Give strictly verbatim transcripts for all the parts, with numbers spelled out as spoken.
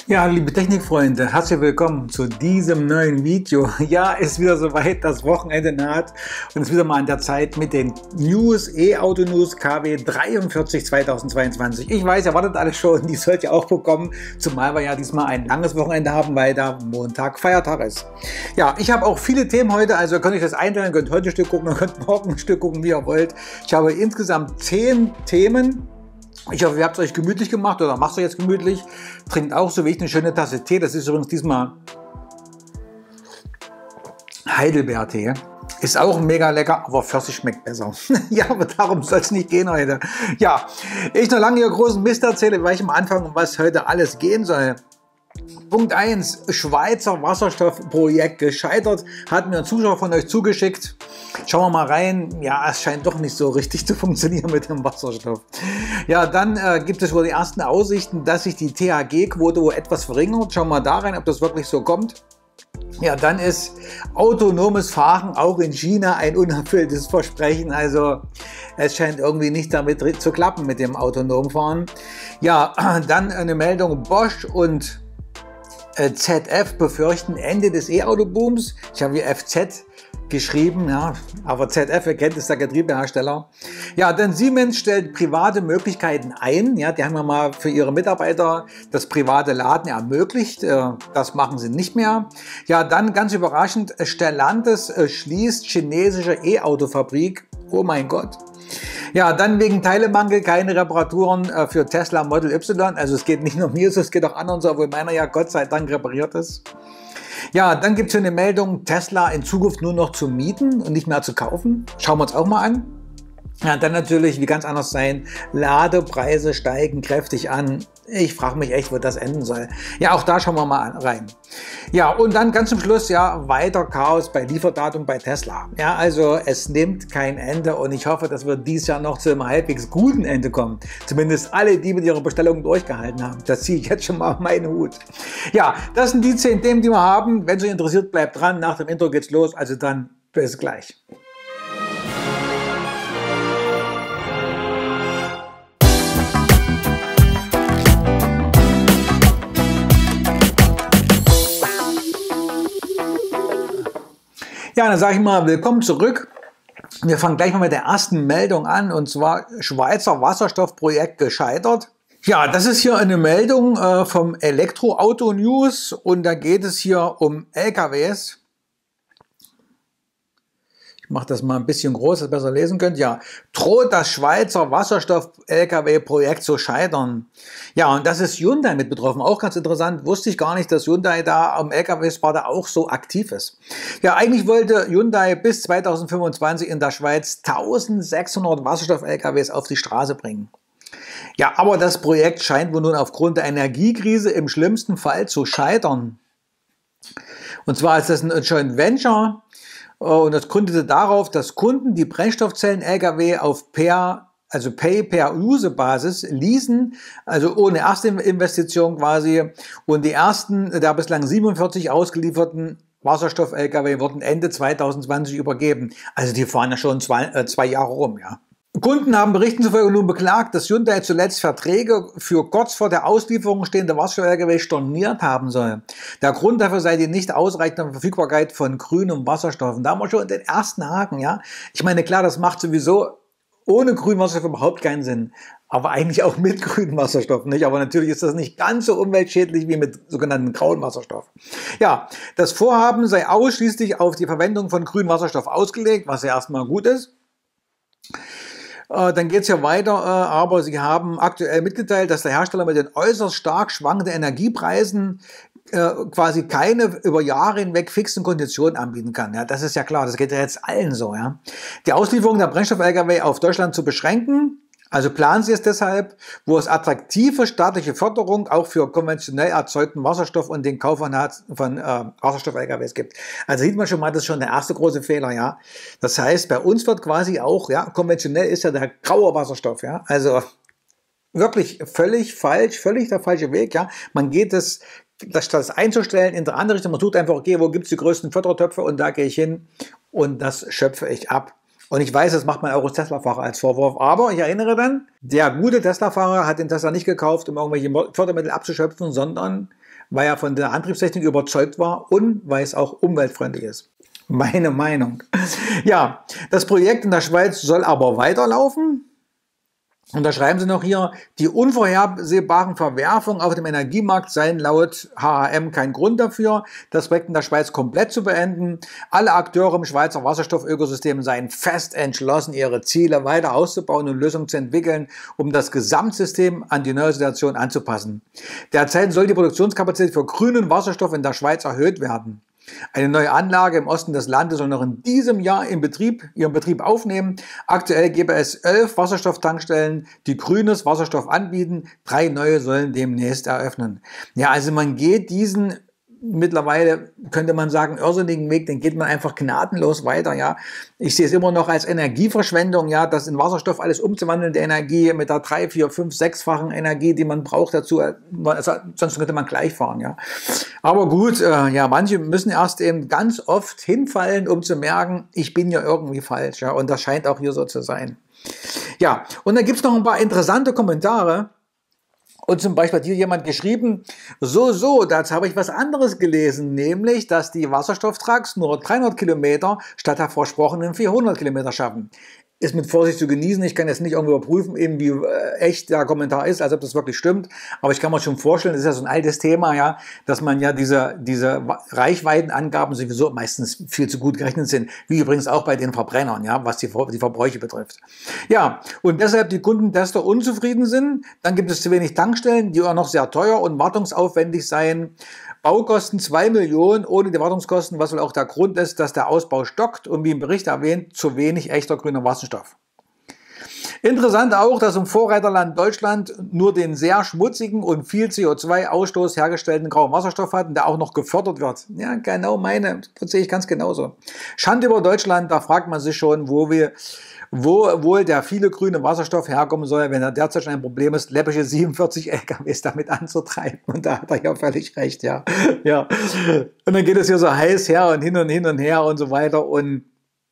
Ja, liebe Technikfreunde, herzlich willkommen zu diesem neuen Video. Ja, ist wieder soweit, das Wochenende naht und es ist wieder mal an der Zeit mit den News, E-Auto-News K W dreiundvierzig zweitausendzweiundzwanzig. Ich weiß, ihr wartet alle schon, die sollt ihr auch bekommen, zumal wir ja diesmal ein langes Wochenende haben, weil da Montag Feiertag ist. Ja, ich habe auch viele Themen heute, also ihr könnt euch das einteilen, könnt heute ein Stück gucken, ihr könnt morgen ein Stück gucken, wie ihr wollt. Ich habe insgesamt zehn Themen. Ich hoffe, ihr habt es euch gemütlich gemacht oder macht es euch jetzt gemütlich. Trinkt auch so wie ich eine schöne Tasse Tee. Das ist übrigens diesmal Heidelbeertee. Ist auch mega lecker, aber Pfirsich schmeckt besser. Ja, aber darum soll es nicht gehen heute. Ja, ich noch lange hier großen Mist erzähle, weil ich am Anfang, um was heute alles gehen soll. Punkt eins, Schweizer Wasserstoffprojekt gescheitert, hat mir ein Zuschauer von euch zugeschickt. Schauen wir mal rein. Ja, es scheint doch nicht so richtig zu funktionieren mit dem Wasserstoff. Ja, dann äh, gibt es wohl die ersten Aussichten, dass sich die T H G-Quote wohl etwas verringert. Schauen wir mal da rein, ob das wirklich so kommt. Ja, dann ist autonomes Fahren auch in China ein unerfülltes Versprechen. Also es scheint irgendwie nicht damit zu klappen mit dem autonomen Fahren. Ja, dann eine Meldung: Bosch und Z F befürchten Ende des E-Auto-Booms. Ich habe hier F Z geschrieben, ja, aber Z F, ihr kennt, ist der Getriebehersteller. Ja, denn Siemens stellt private Möglichkeiten ein. Ja, die haben ja mal für ihre Mitarbeiter das private Laden ermöglicht. Das machen sie nicht mehr. Ja, dann ganz überraschend, Stellantis schließt chinesische E-Auto-Fabrik. Oh mein Gott. Ja, dann wegen Teilemangel keine Reparaturen äh, für Tesla Model Y. Also es geht nicht nur mir so, es geht auch anderen so, obwohl meiner ja Gott sei Dank repariert ist. Ja, dann gibt es hier eine Meldung, Tesla in Zukunft nur noch zu mieten und nicht mehr zu kaufen. Schauen wir uns auch mal an. Ja, dann natürlich, wie ganz anders sein, Ladepreise steigen kräftig an. Ich frage mich echt, wo das enden soll. Ja, auch da schauen wir mal rein. Ja, und dann ganz zum Schluss, ja, weiter Chaos bei Lieferdatum bei Tesla. Ja, also es nimmt kein Ende und ich hoffe, dass wir dieses Jahr noch zu einem halbwegs guten Ende kommen. Zumindest alle, die mit ihrer Bestellung durchgehalten haben. Das ziehe ich jetzt schon mal auf meinen Hut. Ja, das sind die zehn Themen, die wir haben. Wenn es euch interessiert, bleibt dran. Nach dem Intro geht's los. Also dann bis gleich. Ja, dann sage ich mal, willkommen zurück. Wir fangen gleich mal mit der ersten Meldung an, und zwar Schweizer Wasserstoffprojekt gescheitert. Ja, das ist hier eine Meldung äh, vom Elektroauto News und da geht es hier um L K Ws. Ich mache das mal ein bisschen groß, dass ihr besser lesen könnt. Ja, droht das Schweizer Wasserstoff-L K W-Projekt zu scheitern. Ja, und das ist Hyundai mit betroffen. Auch ganz interessant, wusste ich gar nicht, dass Hyundai da am L K W-Sparte auch so aktiv ist. Ja, eigentlich wollte Hyundai bis zweitausendfünfundzwanzig in der Schweiz eintausendsechshundert Wasserstoff-L K Ws auf die Straße bringen. Ja, aber das Projekt scheint wohl nun aufgrund der Energiekrise im schlimmsten Fall zu scheitern. Und zwar ist das ein Joint Venture. Und das gründete darauf, dass Kunden die Brennstoffzellen-L K W auf per, also Pay-per-Use-Basis leasen, also ohne erste Investition quasi. Und die ersten der bislang siebenundvierzig ausgelieferten Wasserstoff-L K W wurden Ende zweitausendzwanzig übergeben. Also die fahren ja schon zwei, äh, zwei Jahre rum, ja. Kunden haben Berichten zufolge nun beklagt, dass Hyundai zuletzt Verträge für kurz vor der Auslieferung stehende Wasserstoff-L K W storniert haben soll. Der Grund dafür sei die nicht ausreichende Verfügbarkeit von grünem Wasserstoff. Und da haben wir schon den ersten Haken, ja. Ich meine, klar, das macht sowieso ohne grünen Wasserstoff überhaupt keinen Sinn. Aber eigentlich auch mit grünem Wasserstoff nicht. Aber natürlich ist das nicht ganz so umweltschädlich wie mit sogenannten grauen Wasserstoff. Ja, das Vorhaben sei ausschließlich auf die Verwendung von grünem Wasserstoff ausgelegt, was ja erstmal gut ist. Dann geht es ja weiter, aber sie haben aktuell mitgeteilt, dass der Hersteller mit den äußerst stark schwankenden Energiepreisen quasi keine über Jahre hinweg fixen Konditionen anbieten kann. Ja, das ist ja klar, das geht ja jetzt allen so. Ja. Die Auslieferung der Brennstoff-L K W auf Deutschland zu beschränken. Also planen sie es deshalb, wo es attraktive staatliche Förderung auch für konventionell erzeugten Wasserstoff und den Kauf von, von äh, Wasserstoff-L K Ws gibt. Also sieht man schon mal, das ist schon der erste große Fehler, ja. Das heißt, bei uns wird quasi auch, ja, konventionell ist ja der graue Wasserstoff, ja. Also wirklich völlig falsch, völlig der falsche Weg, ja. Man geht es, das, das einzustellen in der andere Richtung, man tut einfach, okay, wo gibt es die größten Fördertöpfe und da gehe ich hin und das schöpfe ich ab. Und ich weiß, das macht man auch als Tesla-Fahrer als Vorwurf. Aber ich erinnere dann, der gute Tesla-Fahrer hat den Tesla nicht gekauft, um irgendwelche Fördermittel abzuschöpfen, sondern weil er von der Antriebstechnik überzeugt war und weil es auch umweltfreundlich ist. Meine Meinung. Ja, das Projekt in der Schweiz soll aber weiterlaufen. Und da schreiben sie noch hier, die unvorhersehbaren Verwerfungen auf dem Energiemarkt seien laut H H M kein Grund dafür, das Projekt in der Schweiz komplett zu beenden. Alle Akteure im Schweizer Wasserstoffökosystem seien fest entschlossen, ihre Ziele weiter auszubauen und Lösungen zu entwickeln, um das Gesamtsystem an die neue Situation anzupassen. Derzeit soll die Produktionskapazität für grünen Wasserstoff in der Schweiz erhöht werden. Eine neue Anlage im Osten des Landes soll noch in diesem Jahr in Betrieb, ihren Betrieb aufnehmen. Aktuell gäbe es elf Wasserstofftankstellen, die grünes Wasserstoff anbieten. Drei neue sollen demnächst eröffnen. Ja, also man geht diesen mittlerweile, könnte man sagen, irrsinnigen Weg, den geht man einfach gnadenlos weiter, ja. Ich sehe es immer noch als Energieverschwendung, ja, das in Wasserstoff alles umzuwandelnde Energie mit der drei, vier, fünf, sechsfachen Energie, die man braucht dazu, also, sonst könnte man gleich fahren, ja. Aber gut, äh, ja, manche müssen erst eben ganz oft hinfallen, um zu merken, ich bin ja irgendwie falsch, ja, und das scheint auch hier so zu sein. Ja, und dann gibt's noch ein paar interessante Kommentare. Und zum Beispiel hat hier jemand geschrieben, so, so, dazu habe ich was anderes gelesen, nämlich, dass die Wasserstofftrucks nur dreihundert Kilometer statt der versprochenen vierhundert Kilometer schaffen. Ist mit Vorsicht zu genießen. Ich kann jetzt nicht irgendwie überprüfen, eben wie äh, echt der Kommentar ist, als ob das wirklich stimmt. Aber ich kann mir schon vorstellen, das ist ja so ein altes Thema, ja, dass man ja diese, diese Reichweitenangaben sowieso meistens viel zu gut gerechnet sind. Wie übrigens auch bei den Verbrennern, ja, was die, die Verbräuche betrifft. Ja, und deshalb die Kundentester unzufrieden sind. Dann gibt es zu wenig Tankstellen, die auch noch sehr teuer und wartungsaufwendig seien. Baukosten zwei Millionen ohne die Wartungskosten, was wohl auch der Grund ist, dass der Ausbau stockt und wie im Bericht erwähnt, zu wenig echter grüner Wasserstoff. Interessant auch, dass im Vorreiterland Deutschland nur den sehr schmutzigen und viel C O zwei Ausstoß hergestellten grauen Wasserstoff hat und der auch noch gefördert wird. Ja, genau meine, das sehe ich ganz genauso. Schande über Deutschland, da fragt man sich schon, wo wir wo wohl der viele grüne Wasserstoff herkommen soll, wenn er derzeit schon ein Problem ist, läppische siebenundvierzig L K Ws damit anzutreiben. Und da hat er ja völlig recht, ja. Ja. Und dann geht es hier so heiß her und hin und hin und her und so weiter. Und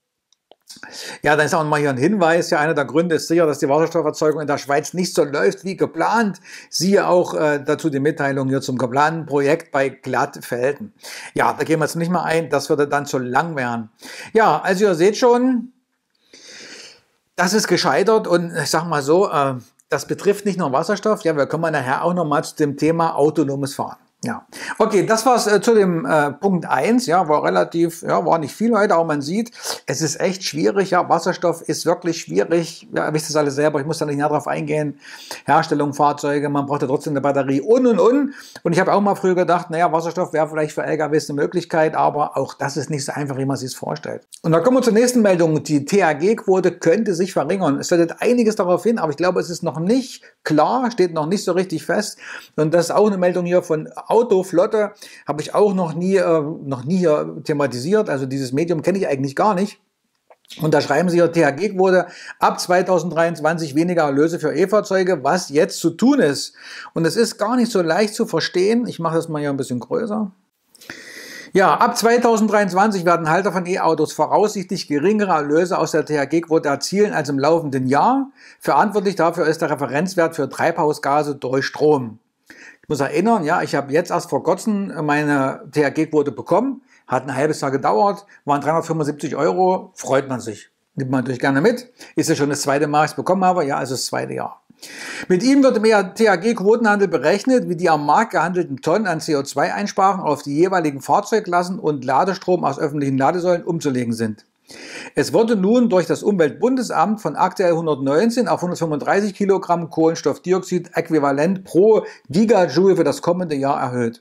ja, dann ist auch mal hier ein Hinweis. Ja, einer der Gründe ist sicher, dass die Wasserstofferzeugung in der Schweiz nicht so läuft wie geplant. Siehe auch äh, dazu die Mitteilung hier zum geplanten Projekt bei Glattfelden. Ja, da gehen wir jetzt nicht mehr ein. Das würde dann zu lang werden. Ja, also ihr seht schon, das ist gescheitert und ich sag mal so, äh, das betrifft nicht nur Wasserstoff. Ja, wir kommen nachher auch noch mal zu dem Thema autonomes Fahren. Ja, okay, das war's äh, zu dem äh, Punkt eins, ja, war relativ, ja, war nicht viel heute, aber man sieht, es ist echt schwierig, ja, Wasserstoff ist wirklich schwierig, ja, ihr wisst das alle selber, ich muss da nicht näher drauf eingehen, Herstellung, Fahrzeuge, man braucht ja trotzdem eine Batterie und und und und ich habe auch mal früher gedacht, naja, Wasserstoff wäre vielleicht für L K Ws eine Möglichkeit, aber auch das ist nicht so einfach, wie man sich es vorstellt. Und dann kommen wir zur nächsten Meldung, die T H G-Quote könnte sich verringern, es deutet einiges darauf hin, aber ich glaube, es ist noch nicht klar, steht noch nicht so richtig fest und das ist auch eine Meldung hier von Autoflotte, habe ich auch noch nie, äh, noch nie hier thematisiert. Also dieses Medium kenne ich eigentlich gar nicht. Und da schreiben sie hier, T H G-Quote ab zweitausenddreiundzwanzig weniger Erlöse für E-Fahrzeuge, was jetzt zu tun ist. Und es ist gar nicht so leicht zu verstehen. Ich mache das mal hier ein bisschen größer. Ja, ab zweitausenddreiundzwanzig werden Halter von E-Autos voraussichtlich geringere Erlöse aus der T H G-Quote erzielen als im laufenden Jahr. Verantwortlich dafür ist der Referenzwert für Treibhausgase durch Strom. Ich muss erinnern, ja, ich habe jetzt erst vor kurzem meine T H G-Quote bekommen, hat ein halbes Jahr gedauert, waren dreihundertfünfundsiebzig Euro, freut man sich. Nimmt man natürlich gerne mit. Ist ja schon das zweite Mal, dass ich es bekommen habe, ja, also das zweite Jahr. Mit ihm wird im T H G-Quotenhandel berechnet, wie die am Markt gehandelten Tonnen an C O zwei Einsprachen auf die jeweiligen Fahrzeugklassen und Ladestrom aus öffentlichen Ladesäulen umzulegen sind. Es wurde nun durch das Umweltbundesamt von aktuell hundertneunzehn auf hundertfünfunddreißig Kilogramm Kohlenstoffdioxid-Äquivalent pro Gigajoule für das kommende Jahr erhöht.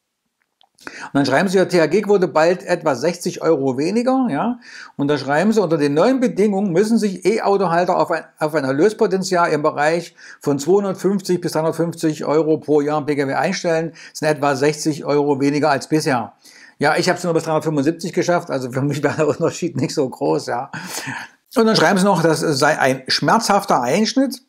Und dann schreiben sie, ja, T H G-Quote bald etwa sechzig Euro weniger, ja. Und da schreiben sie, unter den neuen Bedingungen müssen sich E-Autohalter auf ein, auf ein Erlöspotenzial im Bereich von zweihundertfünfzig bis dreihundertfünfzig Euro pro Jahr im Pkw einstellen. Das sind etwa sechzig Euro weniger als bisher. Ja, ich habe es nur bis dreihundertfünfundsiebzig geschafft, also für mich wäre der Unterschied nicht so groß, ja. Und dann schreiben sie noch, das sei ein schmerzhafter Einschnitt.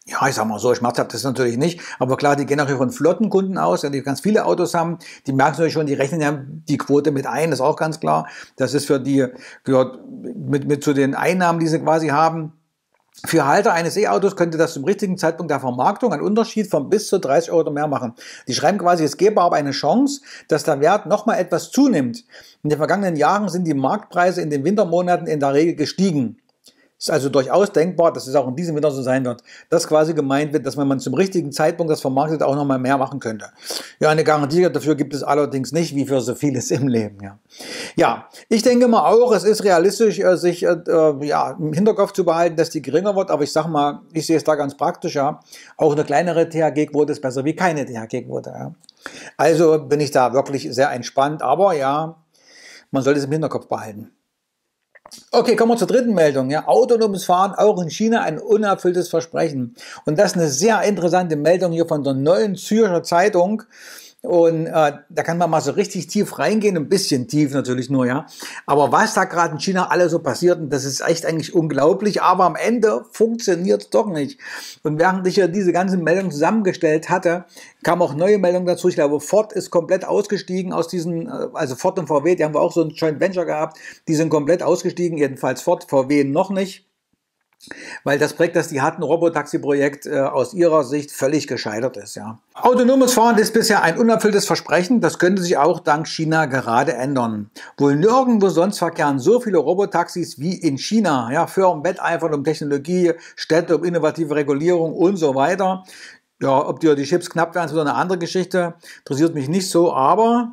Ja, ich sag mal so, schmerzhaft ist es natürlich nicht. Aber klar, die gehen auch von flotten Kunden aus, die ganz viele Autos haben. Die merken natürlich schon, die rechnen ja die Quote mit ein, das ist auch ganz klar. Das ist für die, gehört mit, mit zu den Einnahmen, die sie quasi haben. Für Halter eines E-Autos könnte das zum richtigen Zeitpunkt der Vermarktung einen Unterschied von bis zu dreißig Euro oder mehr machen. Die schreiben quasi, es gäbe aber eine Chance, dass der Wert nochmal etwas zunimmt. In den vergangenen Jahren sind die Marktpreise in den Wintermonaten in der Regel gestiegen. Ist also durchaus denkbar, dass es auch in diesem Winter so sein wird, dass quasi gemeint wird, dass wenn man zum richtigen Zeitpunkt das vermarktet, auch nochmal mehr machen könnte. Ja, eine Garantie dafür gibt es allerdings nicht, wie für so vieles im Leben. Ja, ja, ich denke mal auch, es ist realistisch, sich äh, ja, im Hinterkopf zu behalten, dass die geringer wird, aber ich sage mal, ich sehe es da ganz praktisch, ja. Auch eine kleinere T H G-Quote ist besser wie keine T H G-Quote. Ja. Also bin ich da wirklich sehr entspannt, aber ja, man sollte es im Hinterkopf behalten. Okay, kommen wir zur dritten Meldung. Ja, autonomes Fahren auch in China ein unerfülltes Versprechen. Und das ist eine sehr interessante Meldung hier von der Neuen Zürcher Zeitung. Und äh, da kann man mal so richtig tief reingehen, ein bisschen tief natürlich nur, ja. Aber was da gerade in China alles so passiert, das ist echt eigentlich unglaublich, aber am Ende funktioniert es doch nicht. Und während ich ja diese ganze Meldung zusammengestellt hatte, kamen auch neue Meldungen dazu. Ich glaube, Ford ist komplett ausgestiegen aus diesen, also Ford und V W, die haben wir auch so ein Joint Venture gehabt, die sind komplett ausgestiegen, jedenfalls Ford, V W noch nicht. Weil das Projekt, das die hatten, Robotaxi-Projekt, äh, aus ihrer Sicht völlig gescheitert ist. Ja. Autonomes Fahren ist bisher ein unerfülltes Versprechen. Das könnte sich auch dank China gerade ändern. Wohl nirgendwo sonst verkehren so viele Robotaxis wie in China. Ja, Firmen wetteifern um Technologie, Städte um innovative Regulierung und so weiter. Ja, ob die, die Chips knapp werden, ist wieder eine andere Geschichte. Interessiert mich nicht so, aber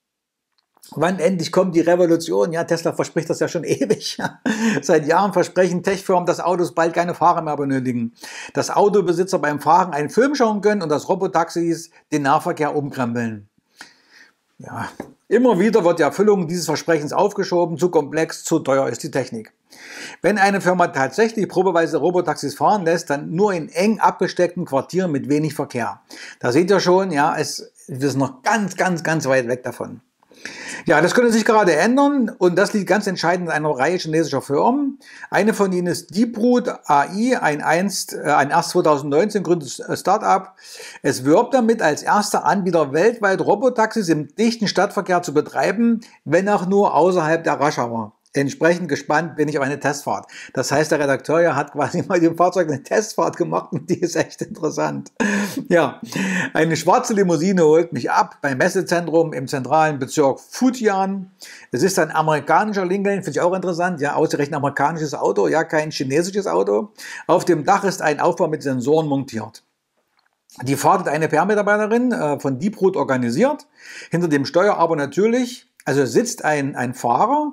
wann endlich kommt die Revolution? Ja, Tesla verspricht das ja schon ewig. Seit Jahren versprechen Tech-Firmen, dass Autos bald keine Fahrer mehr benötigen. Dass Autobesitzer beim Fahren einen Film schauen können und dass Robotaxis den Nahverkehr umkrempeln. Ja, immer wieder wird die Erfüllung dieses Versprechens aufgeschoben. Zu komplex, zu teuer ist die Technik. Wenn eine Firma tatsächlich probeweise Robotaxis fahren lässt, dann nur in eng abgesteckten Quartieren mit wenig Verkehr. Da seht ihr schon, ja, es ist noch ganz, ganz, ganz weit weg davon. Ja, das könnte sich gerade ändern und das liegt ganz entscheidend in einer Reihe chinesischer Firmen. Eine von ihnen ist Deeproot A I, ein, einst, äh, ein erst zweitausendneunzehn gegründetes Start-up. Es wirbt damit, als erster Anbieter weltweit Robotaxis im dichten Stadtverkehr zu betreiben, wenn auch nur außerhalb der Rush-Hour. Entsprechend gespannt bin ich auf eine Testfahrt. Das heißt, der Redakteur ja hat quasi mal dem Fahrzeug eine Testfahrt gemacht und die ist echt interessant. Ja, eine schwarze Limousine holt mich ab beim Messezentrum im zentralen Bezirk Futian. Es ist ein amerikanischer Lincoln, finde ich auch interessant. Ja, ausgerechnet amerikanisches Auto, ja, kein chinesisches Auto. Auf dem Dach ist ein Aufbau mit Sensoren montiert. Die Fahrt hat eine P R-Mitarbeiterin äh, von Deeproot organisiert. Hinter dem Steuer aber natürlich, also sitzt ein, ein Fahrer.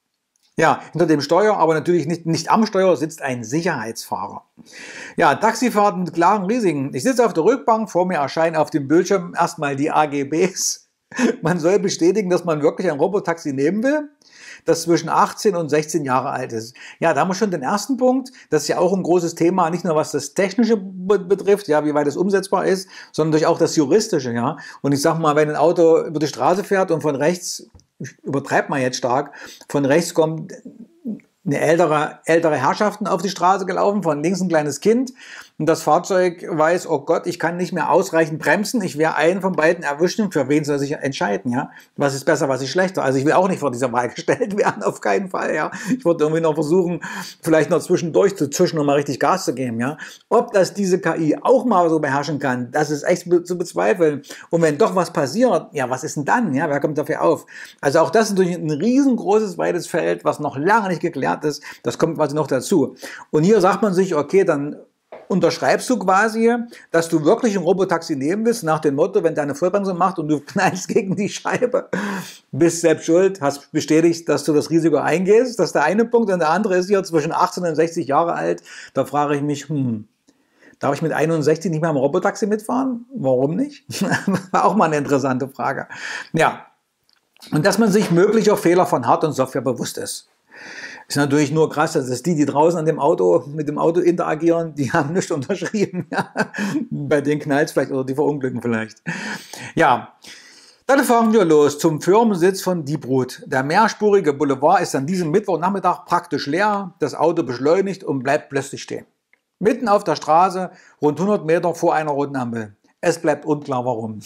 Ja, hinter dem Steuer, aber natürlich nicht, nicht am Steuer, sitzt ein Sicherheitsfahrer. Ja, Taxifahrten mit klaren Risiken. Ich sitze auf der Rückbank, vor mir erscheinen auf dem Bildschirm erstmal die A G Bs. Man soll bestätigen, dass man wirklich ein Robotaxi nehmen will, das zwischen achtzehn und sechzehn Jahre alt ist. Ja, da haben wir schon den ersten Punkt. Das ist ja auch ein großes Thema, nicht nur was das Technische betrifft, ja, wie weit es umsetzbar ist, sondern durch auch das Juristische. Ja. Und ich sag mal, wenn ein Auto über die Straße fährt und von rechts, ich übertreibe mal jetzt stark, von rechts kommt eine ältere, ältere Herrschaften auf die Straße gelaufen, von links ein kleines Kind und das Fahrzeug weiß, oh Gott, ich kann nicht mehr ausreichend bremsen, ich werde einen von beiden erwischen, für wen soll sich entscheiden, ja? Was ist besser, was ist schlechter? Also ich will auch nicht vor dieser Wahl gestellt werden, auf keinen Fall, ja? Ich würde irgendwie noch versuchen, vielleicht noch zwischendurch zu zischen und mal richtig Gas zu geben, ja? Ob das diese K I auch mal so beherrschen kann, das ist echt zu bezweifeln. Und wenn doch was passiert, ja, was ist denn dann, ja? Wer kommt dafür auf? Also auch das ist natürlich ein riesengroßes, weites Feld, was noch lange nicht geklärt ist. Das kommt quasi noch dazu. Und hier sagt man sich, okay, dann unterschreibst du quasi, dass du wirklich ein Robotaxi nehmen willst, nach dem Motto, wenn deine Vollbremsung macht und du knallst gegen die Scheibe, bist selbst schuld, hast bestätigt, dass du das Risiko eingehst. Das ist der eine Punkt. Und der andere ist hier zwischen achtzehn und sechzig Jahre alt. Da frage ich mich, hm, darf ich mit einundsechzig nicht mehr im Robotaxi mitfahren? Warum nicht? War auch mal eine interessante Frage. Ja, und dass man sich möglicher Fehler von Hard- und Software bewusst ist. Ist natürlich nur krass, dass es die, die draußen an dem Auto, mit dem Auto interagieren, die haben nicht unterschrieben. Ja. Bei denen knallt es vielleicht oder die verunglücken vielleicht. Ja, dann fahren wir los zum Firmensitz von Deeproot. Der mehrspurige Boulevard ist an diesem Mittwochnachmittag praktisch leer. Das Auto beschleunigt und bleibt plötzlich stehen. Mitten auf der Straße, rund hundert Meter vor einer roten Ampel. Es bleibt unklar, warum.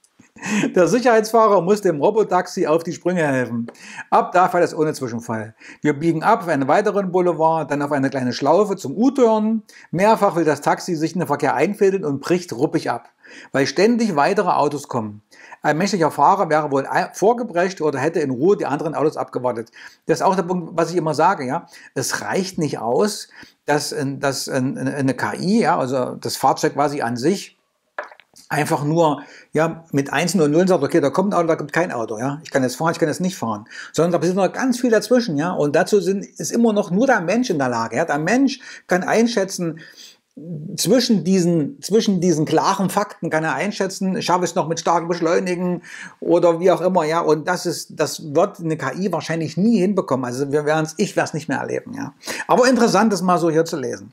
Der Sicherheitsfahrer muss dem Robotaxi auf die Sprünge helfen. Ab da fährt es ohne Zwischenfall. Wir biegen ab auf einen weiteren Boulevard, dann auf eine kleine Schlaufe zum U-Turn. Mehrfach will das Taxi sich in den Verkehr einfädeln und bricht ruppig ab, weil ständig weitere Autos kommen. Ein menschlicher Fahrer wäre wohl vorgebrecht oder hätte in Ruhe die anderen Autos abgewartet. Das ist auch der Punkt, was ich immer sage. Ja, es reicht nicht aus, dass, dass eine K I, ja, also das Fahrzeug quasi an sich, einfach nur ja, mit Einsen und Nullen sagt, okay, da kommt ein Auto, da kommt kein Auto. Ja? Ich kann jetzt fahren, ich kann jetzt nicht fahren. Sondern da passiert noch ganz viel dazwischen. Ja? Und dazu sind, ist immer noch nur der Mensch in der Lage. Ja? Der Mensch kann einschätzen, zwischen diesen, zwischen diesen klaren Fakten kann er einschätzen, schaffe ich es noch mit starkem Beschleunigen oder wie auch immer. Ja? Und das, ist, das wird eine K I wahrscheinlich nie hinbekommen. Also wir werden's, ich werde es nicht mehr erleben. Ja? Aber interessant, das mal so hier zu lesen.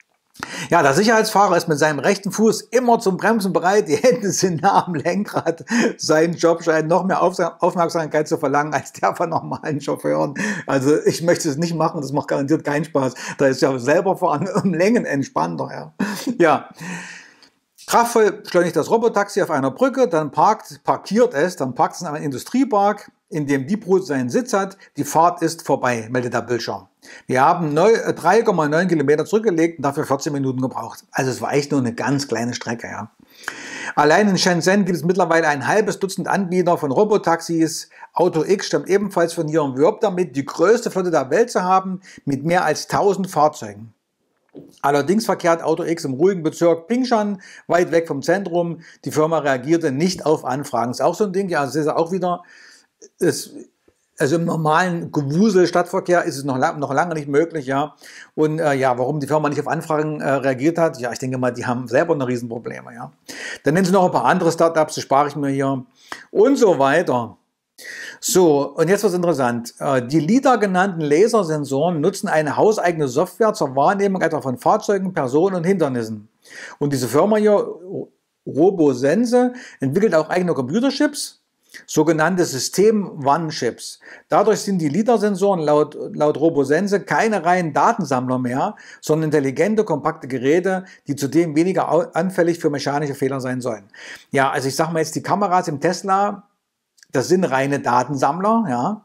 Ja, der Sicherheitsfahrer ist mit seinem rechten Fuß immer zum Bremsen bereit, die Hände sind nah am Lenkrad. Sein Job scheint noch mehr Aufmerksamkeit zu verlangen als der von normalen Chauffeuren. Also ich möchte es nicht machen, das macht garantiert keinen Spaß. Da ist ja selber fahren um Längen entspannter. Ja, ja. Kraftvoll beschleunigt das Robotaxi auf einer Brücke, dann parkt, parkiert es, dann parkt es in einem Industriepark, in dem die Brut seinen Sitz hat. Die Fahrt ist vorbei, meldet der Bildschirm. Wir haben drei Komma neun Kilometer zurückgelegt und dafür vierzehn Minuten gebraucht. Also es war echt nur eine ganz kleine Strecke. Ja. Allein in Shenzhen gibt es mittlerweile ein halbes Dutzend Anbieter von Robotaxis. AutoX stammt ebenfalls von hier und wirbt damit, die größte Flotte der Welt zu haben, mit mehr als tausend Fahrzeugen. Allerdings verkehrt AutoX im ruhigen Bezirk Pingshan, weit weg vom Zentrum. Die Firma reagierte nicht auf Anfragen. Ist auch so ein Ding, ja, das ist auch wieder, ist, also im normalen Gewusel-Stadtverkehr ist es noch, noch lange nicht möglich, ja. Und äh, ja, warum die Firma nicht auf Anfragen äh, reagiert hat, ja, ich denke mal, die haben selber noch Riesenprobleme, ja. Dann nennen sie noch ein paar andere Startups, die spare ich mir hier und so weiter. So, und jetzt was interessant. Die LiDAR genannten Lasersensoren nutzen eine hauseigene Software zur Wahrnehmung etwa von Fahrzeugen, Personen und Hindernissen. Und diese Firma hier, Robosense, entwickelt auch eigene Computerchips, sogenannte System-One-Chips. Dadurch sind die LiDAR-Sensoren laut, laut Robosense keine reinen Datensammler mehr, sondern intelligente, kompakte Geräte, die zudem weniger anfällig für mechanische Fehler sein sollen. Ja, also ich sage mal jetzt, die Kameras im Tesla, das sind reine Datensammler, ja.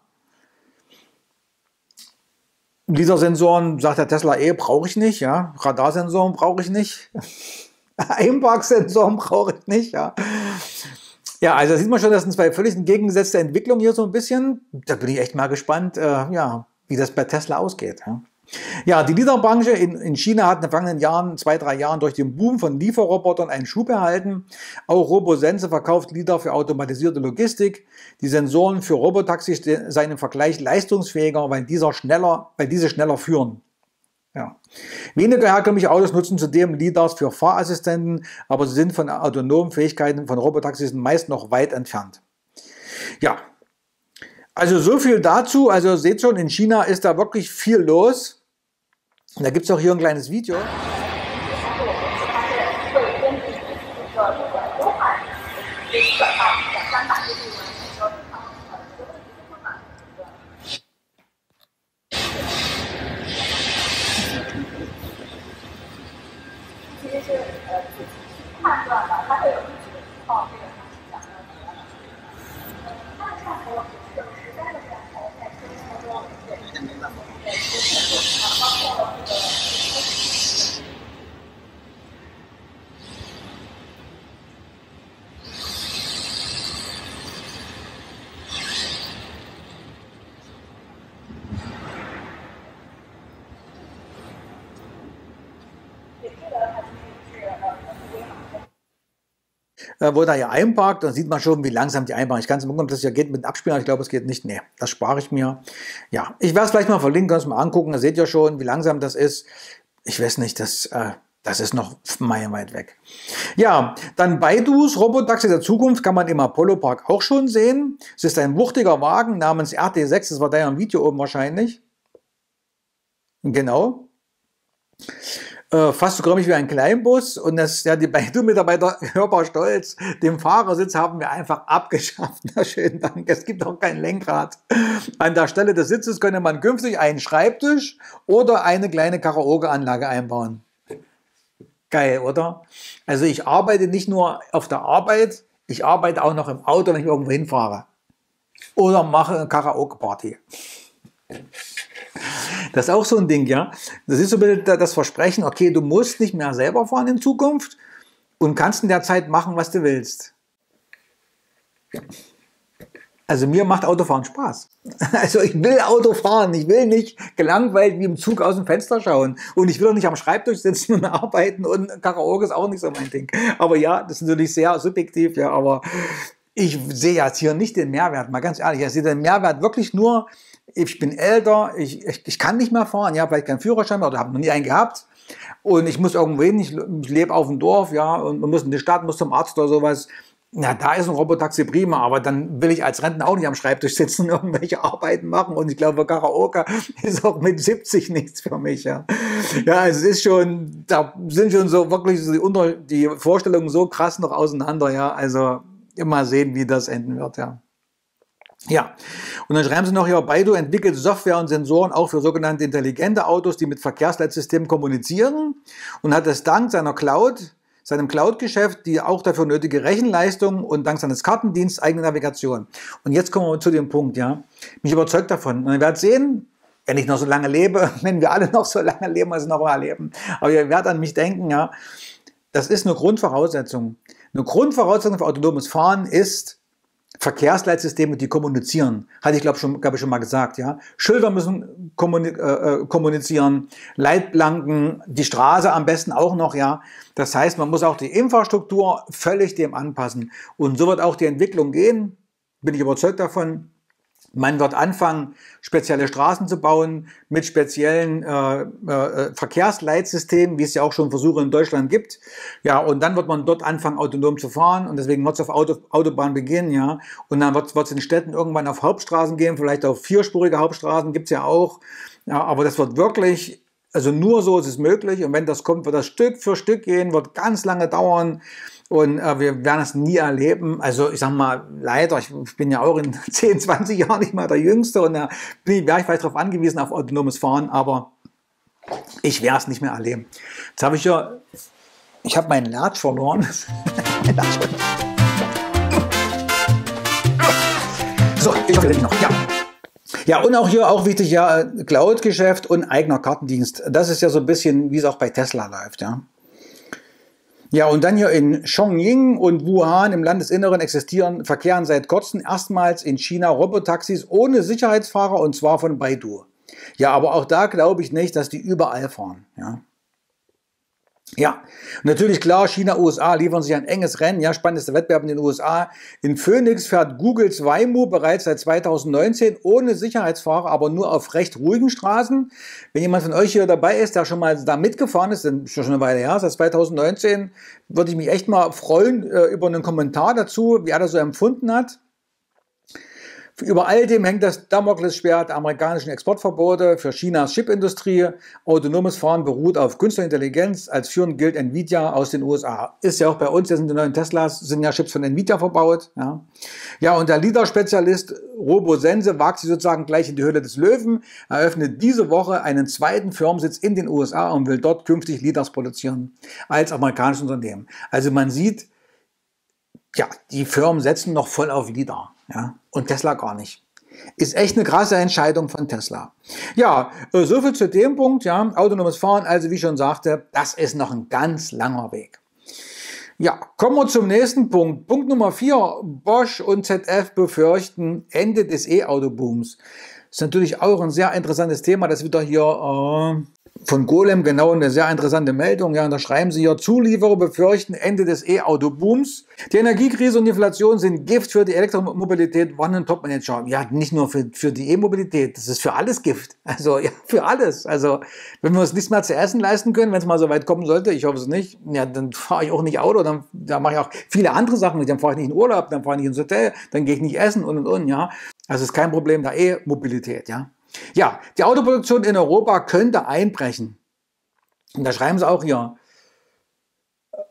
LiDAR-Sensoren, sagt der Tesla, eh, brauche ich nicht, ja. Radarsensoren brauche ich nicht. Einparksensoren brauche ich nicht, ja. Ja, also da sieht man schon, das sind zwei völlig entgegengesetzte Entwicklungen hier so ein bisschen. Da bin ich echt mal gespannt, äh, ja, wie das bei Tesla ausgeht. Ja. Ja, die LiDAR-Branche in, in China hat in den vergangenen Jahren, zwei, drei Jahren durch den Boom von Lieferrobotern einen Schub erhalten. Auch Robosense verkauft LiDAR für automatisierte Logistik. Die Sensoren für Robotaxis seien im Vergleich leistungsfähiger, weil, dieser schneller, weil diese schneller führen. Ja. Weniger herkömmliche Autos nutzen zudem LiDARs für Fahrassistenten, aber sie sind von autonomen Fähigkeiten von Robotaxis meist noch weit entfernt. Ja. Also so viel dazu, also seht schon, in China ist da wirklich viel los. Und da gibt es auch hier ein kleines Video. Wo da ja einparkt, dann sieht man schon, wie langsam die einparken. Ich kann es mir gucken, ob das ja geht mit dem Abspielen, aber ich glaube, es geht nicht. Nee, das spare ich mir. Ja, ich werde es vielleicht mal verlinken, könnt ihr es mal angucken. Da seht ihr schon, wie langsam das ist. Ich weiß nicht, das, äh, das ist noch meilenweit weg. Ja, dann Baidus Robotaxi der Zukunft kann man im Apollo Park auch schon sehen. Es ist ein wuchtiger Wagen namens R T sechs, das war da ja im Video oben wahrscheinlich. Genau. Fast so grimmig wie ein Kleinbus, und das, ja, die Baidu-Mitarbeiter hörbar stolz, den Fahrersitz haben wir einfach abgeschafft. Na, schönen Dank, es gibt auch kein Lenkrad. An der Stelle des Sitzes könne man künftig einen Schreibtisch oder eine kleine Karaoke-Anlage einbauen. Geil, oder? Also ich arbeite nicht nur auf der Arbeit, ich arbeite auch noch im Auto, wenn ich irgendwo hinfahre. Oder mache eine Karaoke-Party. Das ist auch so ein Ding, ja. Das ist so ein bisschen das Versprechen, okay, du musst nicht mehr selber fahren in Zukunft und kannst in der Zeit machen, was du willst. Also mir macht Autofahren Spaß. Also ich will Auto fahren, ich will nicht gelangweilt wie im Zug aus dem Fenster schauen. Und ich will auch nicht am Schreibtisch sitzen und arbeiten und Karaoke ist auch nicht so mein Ding. Aber ja, das ist natürlich sehr subjektiv, ja, aber ich sehe jetzt hier nicht den Mehrwert, mal ganz ehrlich. Ich sehe den Mehrwert wirklich nur, ich bin älter, ich, ich, ich kann nicht mehr fahren, ja, vielleicht keinen Führerschein mehr oder habe noch nie einen gehabt. Und ich muss irgendwo hin, ich, ich lebe auf dem Dorf, ja, und man muss in die Stadt, muss zum Arzt oder sowas. Na, da ist ein Robotaxi prima, aber dann will ich als Rentner auch nicht am Schreibtisch sitzen und irgendwelche Arbeiten machen. Und ich glaube, Karaoke ist auch mit siebzig nichts für mich. Ja, ja, also es ist schon, da sind schon so wirklich die, Unter die Vorstellungen so krass noch auseinander. Ja, also immer sehen, wie das enden wird. Ja. Ja, und dann schreiben sie noch hier, Baidu entwickelt Software und Sensoren auch für sogenannte intelligente Autos, die mit Verkehrsleitsystemen kommunizieren und hat es dank seiner Cloud seinem Cloud-Geschäft die auch dafür nötige Rechenleistung und dank seines Kartendienstes eigene Navigation. Und jetzt kommen wir zu dem Punkt, ja. Mich überzeugt davon. Und ihr werdet sehen, wenn ich noch so lange lebe, wenn wir alle noch so lange leben, also noch mal leben, aber ihr werdet an mich denken, ja, das ist eine Grundvoraussetzung. Eine Grundvoraussetzung für autonomes Fahren ist Verkehrsleitsysteme, die kommunizieren. Hatte ich, glaube schon, glaube ich, schon mal gesagt, ja. Schilder müssen kommunik äh, kommunizieren, Leitplanken, die Straße am besten auch noch, ja. Das heißt, man muss auch die Infrastruktur völlig dem anpassen. Und so wird auch die Entwicklung gehen, bin ich überzeugt davon. Man wird anfangen, spezielle Straßen zu bauen mit speziellen äh, äh, Verkehrsleitsystemen, wie es ja auch schon Versuche in Deutschland gibt. Ja, und dann wird man dort anfangen, autonom zu fahren. Und deswegen wird es auf Auto, Autobahn beginnen, ja. Und dann wird es in Städten irgendwann auf Hauptstraßen gehen, vielleicht auf vierspurige Hauptstraßen, gibt's ja auch. Ja, aber das wird wirklich, also nur so ist es möglich. Und wenn das kommt, wird das Stück für Stück gehen, wird ganz lange dauern. Und äh, wir werden es nie erleben. Also ich sag mal, leider, ich bin ja auch in zehn, zwanzig Jahren nicht mal der Jüngste und da äh, wäre ich vielleicht darauf angewiesen, auf autonomes Fahren, aber ich werde es nicht mehr erleben. Jetzt habe ich ja, ich habe meinen Latsch verloren. So, ich hoffe, noch. Ja. Ja, und auch hier auch wichtig, ja, Cloud-Geschäft und eigener Kartendienst. Das ist ja so ein bisschen, wie es auch bei Tesla läuft, ja. Ja, und dann hier in Chongqing und Wuhan im Landesinneren existieren, verkehren seit kurzem erstmals in China Robotaxis ohne Sicherheitsfahrer und zwar von Baidu. Ja, aber auch da glaube ich nicht, dass die überall fahren, ja. Ja, natürlich klar, China, U S A liefern sich ein enges Rennen, ja, spannendster Wettbewerb in den U S A. In Phoenix fährt Googles Waymo bereits seit zweitausendneunzehn ohne Sicherheitsfahrer, aber nur auf recht ruhigen Straßen. Wenn jemand von euch hier dabei ist, der schon mal da mitgefahren ist, dann ist das schon eine Weile her, seit zweitausendneunzehn, würde ich mich echt mal freuen äh, über einen Kommentar dazu, wie er das so empfunden hat. Über all dem hängt das Damoklesschwert der amerikanischen Exportverbote für Chinas Chipindustrie. Autonomes Fahren beruht auf künstlicher Intelligenz. Als führend gilt Nvidia aus den U S A. Ist ja auch bei uns, jetzt sind die neuen Teslas, sind ja Chips von Nvidia verbaut. Ja, ja, und der LiDAR-Spezialist RoboSense wagt sich sozusagen gleich in die Höhle des Löwen, eröffnet diese Woche einen zweiten Firmensitz in den U S A und will dort künftig LiDARs produzieren als amerikanisches Unternehmen. Also man sieht, ja, die Firmen setzen noch voll auf LiDAR. Ja, und Tesla gar nicht. Ist echt eine krasse Entscheidung von Tesla. Ja, so viel zu dem Punkt. Ja, autonomes Fahren, also wie ich schon sagte, das ist noch ein ganz langer Weg. Ja, kommen wir zum nächsten Punkt. Punkt Nummer vier. Bosch und Z F befürchten Ende des E-Auto-Booms. Ist natürlich auch ein sehr interessantes Thema, das wieder hier äh, von Golem, genau, eine sehr interessante Meldung. Ja, und da schreiben sie hier, Zulieferer befürchten Ende des E-Auto-Booms. Die Energiekrise und die Inflation sind Gift für die Elektromobilität, warnen ein Top-Manager. Ja, nicht nur für, für die E-Mobilität, das ist für alles Gift. Also, ja, für alles. Also, wenn wir uns nichts mehr zu essen leisten können, wenn es mal so weit kommen sollte, ich hoffe es nicht, ja, dann fahre ich auch nicht Auto, dann, dann mache ich auch viele andere Sachen. Dann fahre ich nicht in Urlaub, dann fahre ich nicht ins Hotel, dann gehe ich nicht essen und und und, ja. Also, es ist kein Problem der E-Mobilität, ja. Ja, die Autoproduktion in Europa könnte einbrechen. Und da schreiben sie auch hier,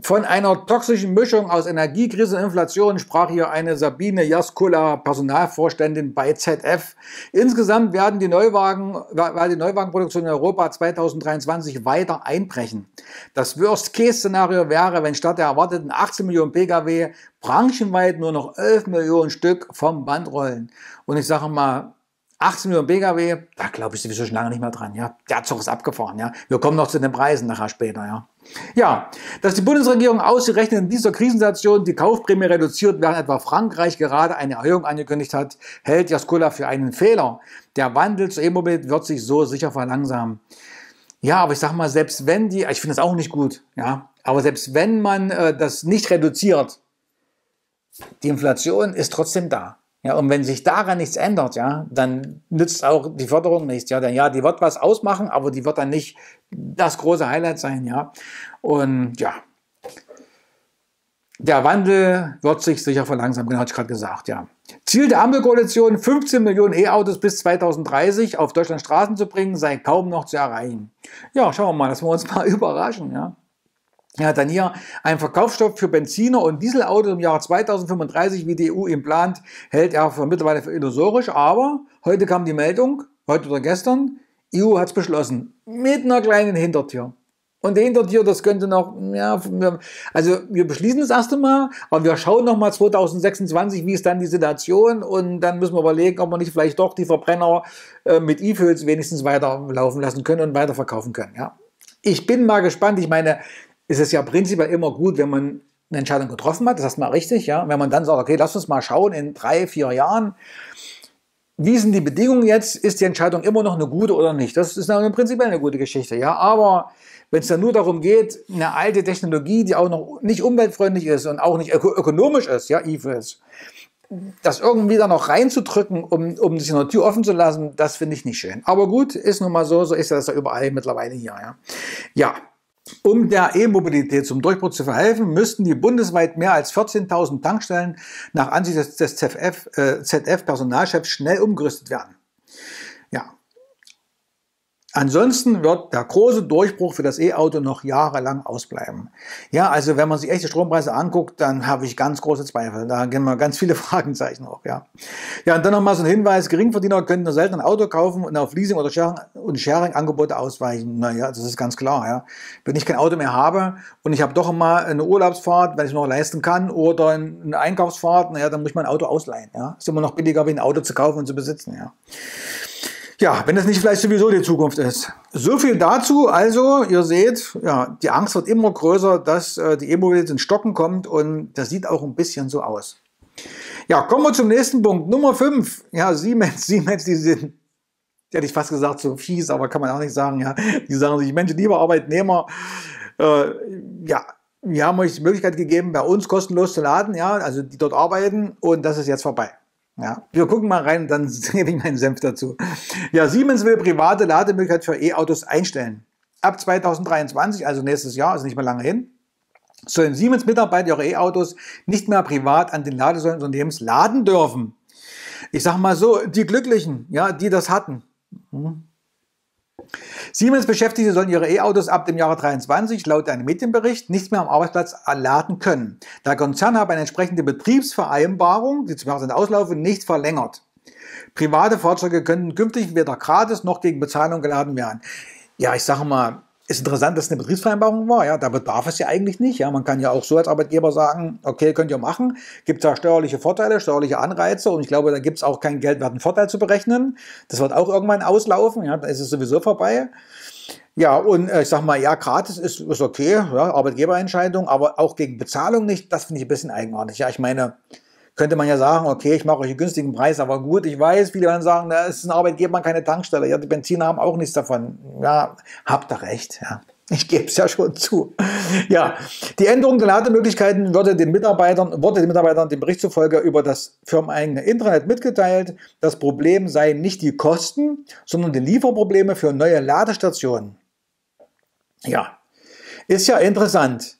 Von einer toxischen Mischung aus Energiekrise und Inflation sprach hier eine Sabine Jaskula, Personalvorständin bei Z F. Insgesamt werden die Neuwagen, weil die Neuwagenproduktion in Europa zweitausenddreiundzwanzig weiter einbrechen. Das Worst-Case-Szenario wäre, wenn statt der erwarteten achtzehn Millionen Pkw branchenweit nur noch elf Millionen Stück vom Band rollen. Und ich sage mal, achtzehn Millionen Pkw, da glaube ich sowieso schon lange nicht mehr dran. Ja, der Zug ist abgefahren. Ja, wir kommen noch zu den Preisen nachher später. Ja, ja, dass die Bundesregierung ausgerechnet in dieser Krisensituation die Kaufprämie reduziert, während etwa Frankreich gerade eine Erhöhung angekündigt hat, hält Jaskula für einen Fehler. Der Wandel zur E-Mobilität wird sich so sicher verlangsamen. Ja, aber ich sage mal, selbst wenn die, ich finde das auch nicht gut. Ja, aber selbst wenn man äh, das nicht reduziert, die Inflation ist trotzdem da. Ja, und wenn sich daran nichts ändert, ja, dann nützt auch die Förderung nichts. Ja, denn ja, die wird was ausmachen, aber die wird dann nicht das große Highlight sein. Ja, und ja, der Wandel wird sich sicher verlangsamen, genau, hatte ich gerade gesagt. Ja, Ziel der Ampelkoalition, fünfzehn Millionen E-Autos bis zweitausenddreißig auf Deutschlands Straßen zu bringen, sei kaum noch zu erreichen. Ja, schauen wir mal, lassen wir uns mal überraschen. Ja. Ja, dann hier ein Verkaufsstopp für Benziner und Dieselautos im Jahr zweitausendfünfunddreißig, wie die E U ihn plant, hält er für mittlerweile für illusorisch. Aber heute kam die Meldung, heute oder gestern, E U hat es beschlossen, mit einer kleinen Hintertür. Und die Hintertür, das könnte noch, ja, also wir beschließen das erste Mal, aber wir schauen noch mal zweitausendsechsundzwanzig, wie ist dann die Situation, und dann müssen wir überlegen, ob wir nicht vielleicht doch die Verbrenner äh, mit E-Fuels wenigstens weiterlaufen lassen können und weiterverkaufen können. Ja. Ich bin mal gespannt, ich meine, ist es ja prinzipiell immer gut, wenn man eine Entscheidung getroffen hat, das ist mal richtig, ja. Wenn man dann sagt, okay, lass uns mal schauen in drei, vier Jahren, wie sind die Bedingungen jetzt, ist die Entscheidung immer noch eine gute oder nicht? Das ist eine prinzipiell eine gute Geschichte, ja. Aber wenn es dann nur darum geht, eine alte Technologie, die auch noch nicht umweltfreundlich ist und auch nicht öko ökonomisch ist, ja, E-Fuels, das irgendwie da noch reinzudrücken, um, um sich eine Tür offen zu lassen, das finde ich nicht schön. Aber gut, ist nun mal so, so ist das ja überall mittlerweile hier, ja. Ja. Um der E-Mobilität zum Durchbruch zu verhelfen, müssten die bundesweit mehr als vierzehntausend Tankstellen nach Ansicht des, des Z F-Personalchefs schnell umgerüstet werden. Ja. Ansonsten wird der große Durchbruch für das E-Auto noch jahrelang ausbleiben. Ja, also wenn man sich echte Strompreise anguckt, dann habe ich ganz große Zweifel. Da gehen mal ganz viele Fragezeichen hoch. Ja, ja, und dann nochmal so ein Hinweis, Geringverdiener können nur selten ein Auto kaufen und auf Leasing- oder Sharing- und Sharing-Angebote ausweichen. Naja, das ist ganz klar. Ja. Wenn ich kein Auto mehr habe und ich habe doch mal eine Urlaubsfahrt, wenn ich es noch leisten kann, oder eine Einkaufsfahrt, naja, dann muss ich mein Auto ausleihen. Ja. Ist immer noch billiger, wie ein Auto zu kaufen und zu besitzen. Ja. Ja, wenn es nicht vielleicht sowieso die Zukunft ist. So viel dazu. Also, ihr seht, ja, die Angst wird immer größer, dass äh, die E-Mobilität ins Stocken kommt, und das sieht auch ein bisschen so aus. Ja, kommen wir zum nächsten Punkt. Nummer fünf. Ja, Siemens, Siemens, die sind, hätte ich fast gesagt, so fies, aber kann man auch nicht sagen, ja. Die sagen sich, Mensch, lieber Arbeitnehmer, äh, ja, wir haben euch die Möglichkeit gegeben, bei uns kostenlos zu laden, ja, also die dort arbeiten, und das ist jetzt vorbei. Ja, wir gucken mal rein, dann gebe ich meinen Senf dazu. Ja, Siemens will private Lademöglichkeit für E-Autos einstellen. Ab zweitausenddreiundzwanzig, also nächstes Jahr, also nicht mehr lange hin, sollen Siemens-Mitarbeiter ihre E-Autos nicht mehr privat an den Ladesäulen des Unternehmens laden dürfen. Ich sage mal so, die Glücklichen, ja, die das hatten. Hm. Siemens-Beschäftigte sollen ihre E-Autos ab dem Jahre dreiundzwanzig laut einem Medienbericht nicht mehr am Arbeitsplatz laden können. Der Konzern habe eine entsprechende Betriebsvereinbarung, die zum Jahresende auslaufen, nicht verlängert. Private Fahrzeuge könnten künftig weder gratis noch gegen Bezahlung geladen werden. Ja, ich sage mal, ist interessant, dass es eine Betriebsvereinbarung war. Ja, da bedarf es ja eigentlich nicht. Ja, man kann ja auch so als Arbeitgeber sagen, okay, könnt ihr machen. Gibt da steuerliche Vorteile, steuerliche Anreize, und ich glaube, da gibt es auch keinen geldwerten Vorteil zu berechnen. Das wird auch irgendwann auslaufen. Ja, da ist es sowieso vorbei. Ja, und äh, ich sag mal, ja, gratis ist, ist okay, ja, Arbeitgeberentscheidung, aber auch gegen Bezahlung nicht. Das finde ich ein bisschen eigenartig. Ja, ich meine, könnte man ja sagen, okay, ich mache euch einen günstigen Preis, aber gut, ich weiß, viele werden sagen, da ist ein Arbeitgeber, keine Tankstelle. Ja, die Benziner haben auch nichts davon. Ja, habt ihr recht, ja. Ich gebe es ja schon zu. Ja, die Änderung der Lademöglichkeiten wurde den Mitarbeitern, wurde den Mitarbeitern dem Bericht zufolge über das firmeneigene Intranet mitgeteilt. Das Problem seien nicht die Kosten, sondern die Lieferprobleme für neue Ladestationen. Ja, ist ja interessant.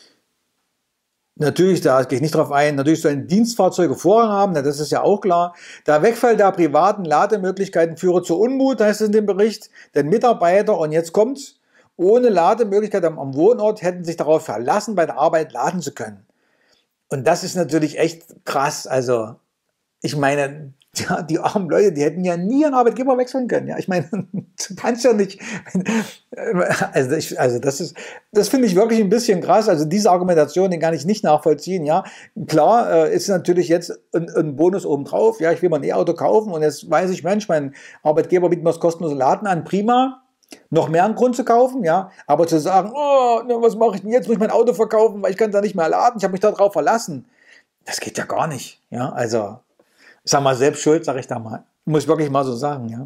Natürlich, da gehe ich nicht drauf ein, natürlich sollen Dienstfahrzeuge Vorrang haben, das ist ja auch klar. Der Wegfall der privaten Lademöglichkeiten führe zu Unmut, heißt es in dem Bericht, denn Mitarbeiter, und jetzt kommt's, ohne Lademöglichkeit am, am Wohnort hätten sich darauf verlassen, bei der Arbeit laden zu können. Und das ist natürlich echt krass. Also ich meine, ja, die armen Leute, die hätten ja nie einen Arbeitgeber wechseln können. Ja, ich meine, du kannst ja nicht. Also, ich, also das ist, das finde ich wirklich ein bisschen krass. Also diese Argumentation, den kann ich nicht nachvollziehen. Ja, klar äh, ist natürlich jetzt ein, ein Bonus obendrauf. Ja, ich will mal ein E-Auto kaufen und jetzt weiß ich, Mensch, mein Arbeitgeber bietet mir das kostenlose Laden an. Prima. Noch mehr einen Grund zu kaufen, ja. Aber zu sagen, oh, na, was mache ich denn jetzt? Muss ich mein Auto verkaufen, weil ich kann da nicht mehr laden. Ich habe mich darauf verlassen. Das geht ja gar nicht. Ja, also ich sag mal, selbst schuld, sage ich da mal. Muss ich wirklich mal so sagen, ja.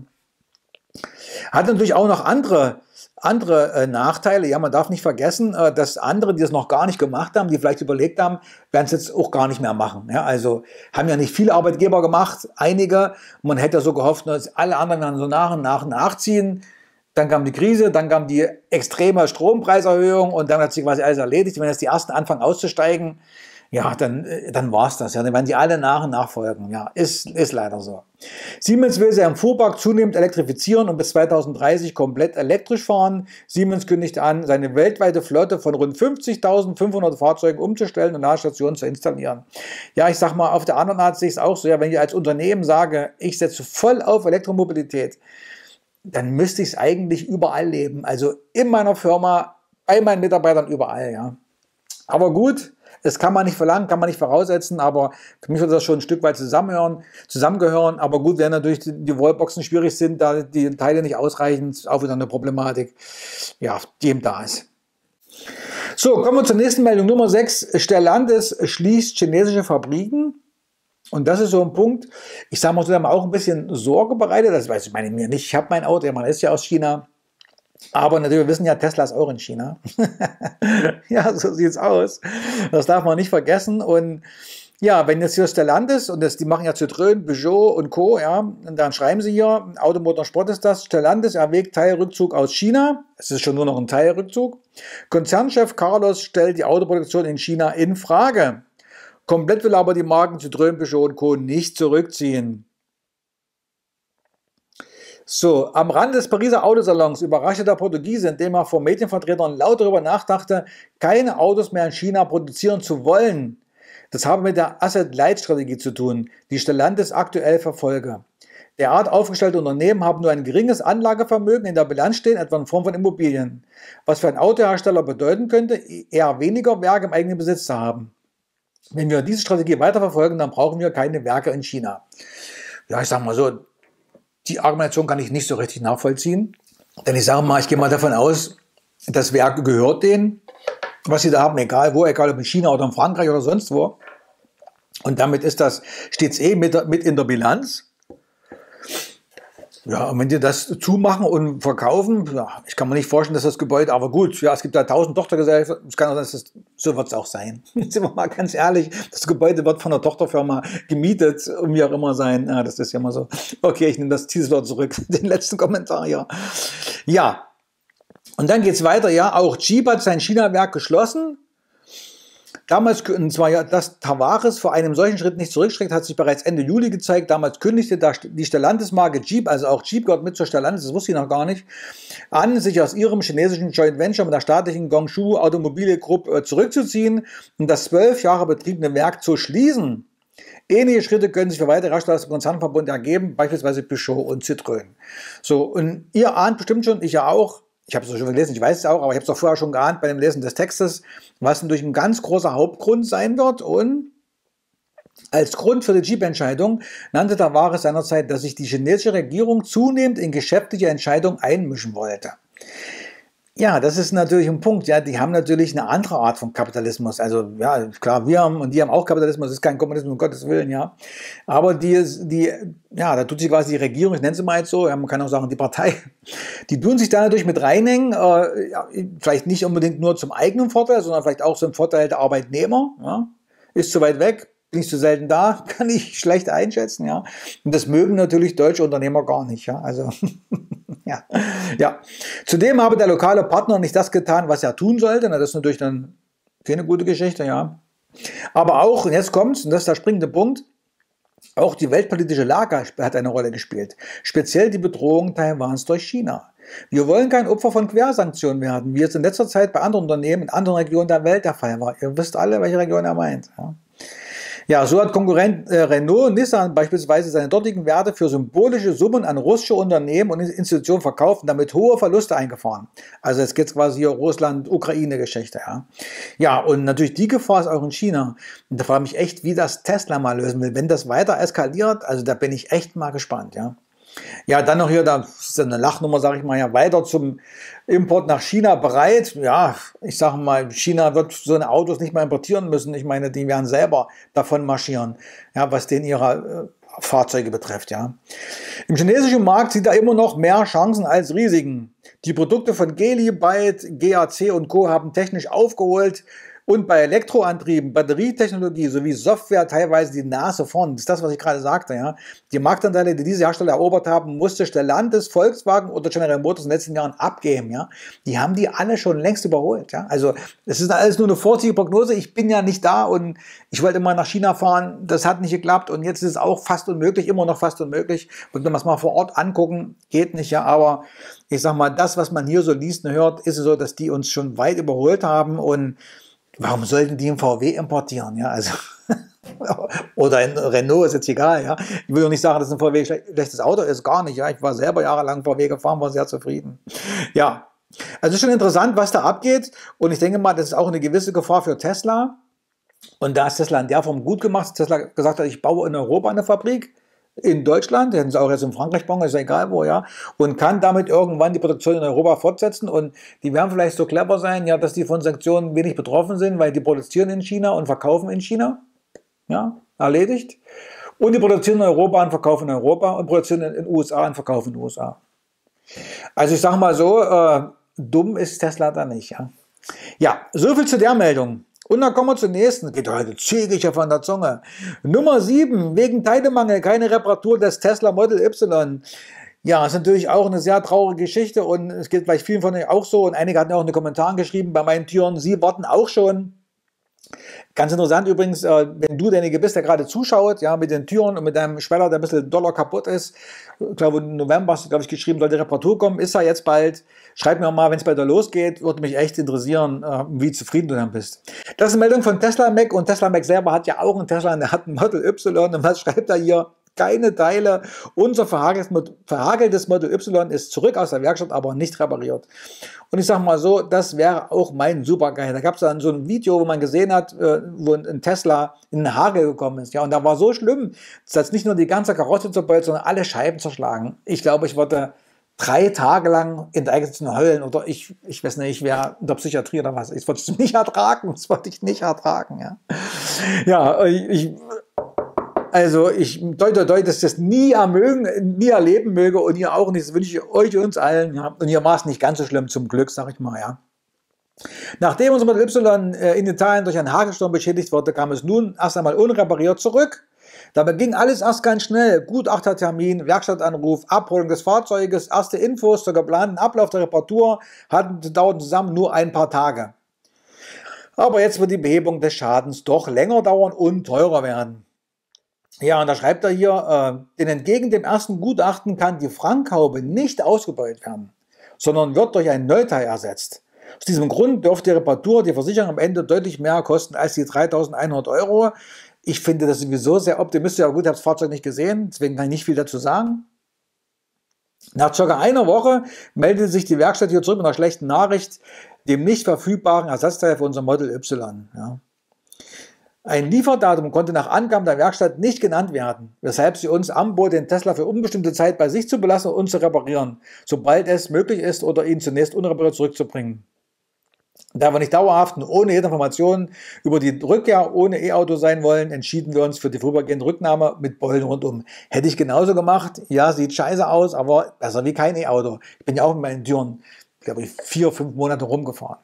Hat natürlich auch noch andere, andere äh, Nachteile. Ja, man darf nicht vergessen, äh, dass andere, die das noch gar nicht gemacht haben, die vielleicht überlegt haben, werden es jetzt auch gar nicht mehr machen. Ja, also haben ja nicht viele Arbeitgeber gemacht, einige. Man hätte ja so gehofft, dass alle anderen dann so nach und nach nachziehen. Dann kam die Krise, dann kam die extreme Strompreiserhöhung und dann hat sich quasi alles erledigt. Wenn jetzt die ersten anfangen auszusteigen, ja, dann, dann war es das. Ja. Dann werden die alle nach und nach folgen. Ja, ist, ist leider so. Siemens will seinen Fuhrpark zunehmend elektrifizieren und bis zweitausenddreißig komplett elektrisch fahren. Siemens kündigt an, seine weltweite Flotte von rund fünfzigtausendfünfhundert Fahrzeugen umzustellen und Ladestationen zu installieren. Ja, ich sag mal, auf der anderen Art sehe ich es auch so. Ja, wenn ich als Unternehmen sage, ich setze voll auf Elektromobilität, dann müsste ich es eigentlich überall leben. Also in meiner Firma, bei meinen Mitarbeitern, überall. Ja. Aber gut. Das kann man nicht verlangen, kann man nicht voraussetzen, aber für mich wird das schon ein Stück weit zusammenhören, zusammengehören. Aber gut, wenn natürlich die, die Wallboxen schwierig sind, da die Teile nicht ausreichen, ist auch wieder eine Problematik, ja, die eben da ist. So, kommen wir zur nächsten Meldung. Nummer sechs. Stellantis schließt chinesische Fabriken. Und das ist so ein Punkt, ich sage mal so, der mir auch ein bisschen Sorge bereitet. Das weiß ich meine mir nicht. Ich habe mein Auto, man ist ja aus China. Aber natürlich, wir wissen ja, Tesla ist auch in China. Ja, so sieht es aus. Das darf man nicht vergessen. Und ja, wenn jetzt hier Stellantis, und das, die machen ja Citroën, Peugeot und Co., ja, und dann schreiben sie hier, Automotor Sport ist das, Stellantis erwägt Teilrückzug aus China. Es ist schon nur noch ein Teilrückzug. Konzernchef Carlos stellt die Autoproduktion in China in Frage. Komplett will aber die Marken Citroën, Peugeot und Co. nicht zurückziehen. So, am Rand des Pariser Autosalons überraschte der Portugiese, indem er vor Medienvertretern laut darüber nachdachte, keine Autos mehr in China produzieren zu wollen. Das habe mit der Asset-Light-Strategie zu tun, die Stellantis aktuell verfolge. Derart aufgestellte Unternehmen haben nur ein geringes Anlagevermögen in der Bilanz stehen, etwa in Form von Immobilien. Was für einen Autohersteller bedeuten könnte, eher weniger Werke im eigenen Besitz zu haben. Wenn wir diese Strategie weiterverfolgen, dann brauchen wir keine Werke in China. Ja, ich sage mal so, die Argumentation kann ich nicht so richtig nachvollziehen. Denn ich sage mal, ich gehe mal davon aus, das Werk gehört denen, was sie da haben, egal wo, egal ob in China oder in Frankreich oder sonst wo. Und damit ist das, steht es eh mit, mit in der Bilanz. Ja, und wenn die das zumachen und verkaufen, ja, ich kann mir nicht vorstellen, dass das Gebäude, aber gut, ja, es gibt da tausend Tochtergesellschaften, es kann auch sein, dass das, so wird es auch sein. Sind wir mal ganz ehrlich, das Gebäude wird von der Tochterfirma gemietet und wie auch immer sein. Ja, das ist ja mal so. Okay, ich nehme das Teaser zurück, den letzten Kommentar hier. Ja, und dann geht's weiter, ja, auch Jeep hat sein China-Werk geschlossen. Damals, und zwar ja, dass Tavares vor einem solchen Schritt nicht zurückschreckt, hat sich bereits Ende Juli gezeigt. Damals kündigte die Stellantis-Marke Jeep, also auch Jeep gehört mit zur Stellantis, das wusste ich noch gar nicht, an, sich aus ihrem chinesischen Joint Venture mit der staatlichen Gongshu Automobile Group zurückzuziehen und das zwölf Jahre betriebene Werk zu schließen. Ähnliche Schritte können sich für weitere Hersteller des Konzernverbundes ergeben, beispielsweise Peugeot und Citroën. So, und ihr ahnt bestimmt schon, ich ja auch, ich habe es schon gelesen, ich weiß es auch, aber ich habe es doch vorher schon geahnt bei dem Lesen des Textes, was natürlich ein ganz großer Hauptgrund sein wird. Und als Grund für die Jeep-Entscheidung nannte Tavares seinerzeit, dass sich die chinesische Regierung zunehmend in geschäftliche Entscheidungen einmischen wollte. Ja, das ist natürlich ein Punkt. Ja, die haben natürlich eine andere Art von Kapitalismus. Also ja, klar, wir haben und die haben auch Kapitalismus. Das ist kein Kommunismus, um Gottes Willen, ja. Aber die, die, ja, da tut sich quasi die Regierung, ich nenne sie mal jetzt so, ja, man kann auch sagen die Partei, die tun sich da natürlich mit reinhängen. Äh, ja, vielleicht nicht unbedingt nur zum eigenen Vorteil, sondern vielleicht auch zum Vorteil der Arbeitnehmer. Ja. Ist zu weit weg, bin ich zu selten da, kann ich schlecht einschätzen, ja. Und das mögen natürlich deutsche Unternehmer gar nicht, ja. Also ja, ja. Zudem habe der lokale Partner nicht das getan, was er tun sollte. Na, das ist natürlich dann keine gute Geschichte, ja. Aber auch, und jetzt kommt's, und das ist der springende Punkt, Auch die weltpolitische Lage hat eine Rolle gespielt, speziell die Bedrohung Taiwans durch China. Wir wollen kein Opfer von Quersanktionen werden, wie es in letzter Zeit bei anderen Unternehmen in anderen Regionen der Welt der Fall war. Ihr wisst alle, welche Region er meint. Ja. Ja, so hat Konkurrent äh, Renault, Nissan beispielsweise seine dortigen Werte für symbolische Summen an russische Unternehmen und Institutionen verkauft und damit hohe Verluste eingefahren. Also jetzt geht es quasi hier Russland-Ukraine-Geschichte. Ja. Ja, und natürlich die Gefahr ist auch in China. Und da frage ich mich echt, wie das Tesla mal lösen will. Wenn das weiter eskaliert, also da bin ich echt mal gespannt. Ja. Ja, dann noch hier, da ist eine Lachnummer, sage ich mal, ja, weiter zum Import nach China bereit. Ja, ich sage mal, China wird so eine Autos nicht mehr importieren müssen. Ich meine, die werden selber davon marschieren, ja, was den ihrer äh, Fahrzeuge betrifft. Ja. Im chinesischen Markt sieht er immer noch mehr Chancen als Risiken. Die Produkte von Geely, Byte, G A C und Co. haben technisch aufgeholt. Und bei Elektroantrieben, Batterietechnologie sowie Software teilweise die Nase vorn. Das ist das, was ich gerade sagte. Ja. Die Marktanteile, die diese Hersteller erobert haben, musste Stellantis, Volkswagen oder General Motors in den letzten Jahren abgeben. Ja. Die haben die alle schon längst überholt. Ja. Also es ist alles nur eine vorzeitige Prognose. Ich bin ja nicht da und ich wollte mal nach China fahren. Das hat nicht geklappt und jetzt ist es auch fast unmöglich, immer noch fast unmöglich. Und wenn wir es mal vor Ort angucken, geht nicht. Ja. Aber ich sage mal, das, was man hier so liest und hört, ist es so, dass die uns schon weit überholt haben und warum sollten die einen V W importieren? Ja, also oder ein Renault, ist jetzt egal. Ja, ich will doch nicht sagen, dass ein V W ein schlechtes Auto ist, gar nicht. Ja, ich war selber jahrelang V W gefahren, war sehr zufrieden. Ja, also es ist schon interessant, was da abgeht. Und ich denke mal, das ist auch eine gewisse Gefahr für Tesla. Und da ist Tesla in der Form gut gemacht. Tesla gesagt hat, ich baue in Europa eine Fabrik. In Deutschland, hätten sie auch jetzt in Frankreich bauen, ist ja egal wo, ja, und kann damit irgendwann die Produktion in Europa fortsetzen und die werden vielleicht so clever sein, ja, dass die von Sanktionen wenig betroffen sind, weil die produzieren in China und verkaufen in China, ja, erledigt, und die produzieren in Europa und verkaufen in Europa und produzieren in den U S A und verkaufen in den U S A. Also ich sage mal so, äh, dumm ist Tesla da nicht, ja. Ja, soviel zu der Meldung. Und dann kommen wir zur nächsten. Geht heute zügig von der Zunge. Nummer sieben. Wegen Teilemangel keine Reparatur des Tesla Model Y. Ja, ist natürlich auch eine sehr traurige Geschichte und es geht vielleicht vielen von euch auch so. Und einige hatten auch in den Kommentaren geschrieben bei meinen Türen, sie warten auch schon. Ganz interessant übrigens, äh, wenn du derjenige bist, der gerade zuschaut, ja, mit den Türen und mit deinem Schweller, der ein bisschen Dollar kaputt ist. Ich glaube, im November hast du, glaube ich, geschrieben, soll die Reparatur kommen. Ist er jetzt bald? Schreib mir mal, wenn es bei dir losgeht. Würde mich echt interessieren, äh, wie zufrieden du dann bist. Das ist eine Meldung von Tesla Mac und Tesla Mac selber hat ja auch einen Tesla, der hat ein Model Y. Und was schreibt er hier? Keine Teile. Unser verhageltes Model Y ist zurück aus der Werkstatt, aber nicht repariert. Und ich sage mal so, das wäre auch mein Supergeil. Da gab es dann so ein Video, wo man gesehen hat, wo ein Tesla in den Hagel gekommen ist. Ja, und da war so schlimm, dass nicht nur die ganze Karosse zerbeult, sondern alle Scheiben zerschlagen. Ich glaube, ich würde drei Tage lang in der Ecke zu heulen oder ich, ich weiß nicht, ich wäre in der Psychiatrie oder was. Ich wollte es nicht ertragen. Das wollte ich nicht ertragen. Ja, ja ich... Also ich deute, deute, dass das nie ermögen, nie erleben möge und ihr auch nicht. Das wünsche ich euch und uns allen. Ja. Und hier war es nicht ganz so schlimm, zum Glück, sag ich mal. Ja. Nachdem unser Model Y in Italien durch einen Hagelsturm beschädigt wurde, kam es nun erst einmal unrepariert zurück. Dabei ging alles erst ganz schnell. Gutachtertermin, Werkstattanruf, Abholung des Fahrzeuges, erste Infos zur geplanten Ablauf der Reparatur hatten dauerten zusammen nur ein paar Tage. Aber jetzt wird die Behebung des Schadens doch länger dauern und teurer werden. Ja, und da schreibt er hier, äh, denn entgegen dem ersten Gutachten kann die Fronthaube nicht ausgebaut werden, sondern wird durch ein Neuteil ersetzt. Aus diesem Grund dürfte die Reparatur die Versicherung am Ende deutlich mehr kosten als die dreitausendeinhundert Euro. Ich finde das sowieso sehr optimistisch, aber gut, ich habe das Fahrzeug nicht gesehen, deswegen kann ich nicht viel dazu sagen. Nach circa einer Woche meldete sich die Werkstatt hier zurück mit einer schlechten Nachricht, dem nicht verfügbaren Ersatzteil für unser Model Y. Ja. Ein Lieferdatum konnte nach Angaben der Werkstatt nicht genannt werden, weshalb sie uns anbot, den Tesla für unbestimmte Zeit bei sich zu belassen und zu reparieren, sobald es möglich ist oder ihn zunächst unrepariert zurückzubringen. Da wir nicht dauerhaft und ohne jede Information über die Rückkehr ohne E-Auto sein wollen, entschieden wir uns für die vorübergehende Rücknahme mit Beulen rundum. Hätte ich genauso gemacht. Ja, sieht scheiße aus, aber besser wie kein E-Auto. Ich bin ja auch mit meinen Türen, glaube ich, vier, fünf Monate rumgefahren.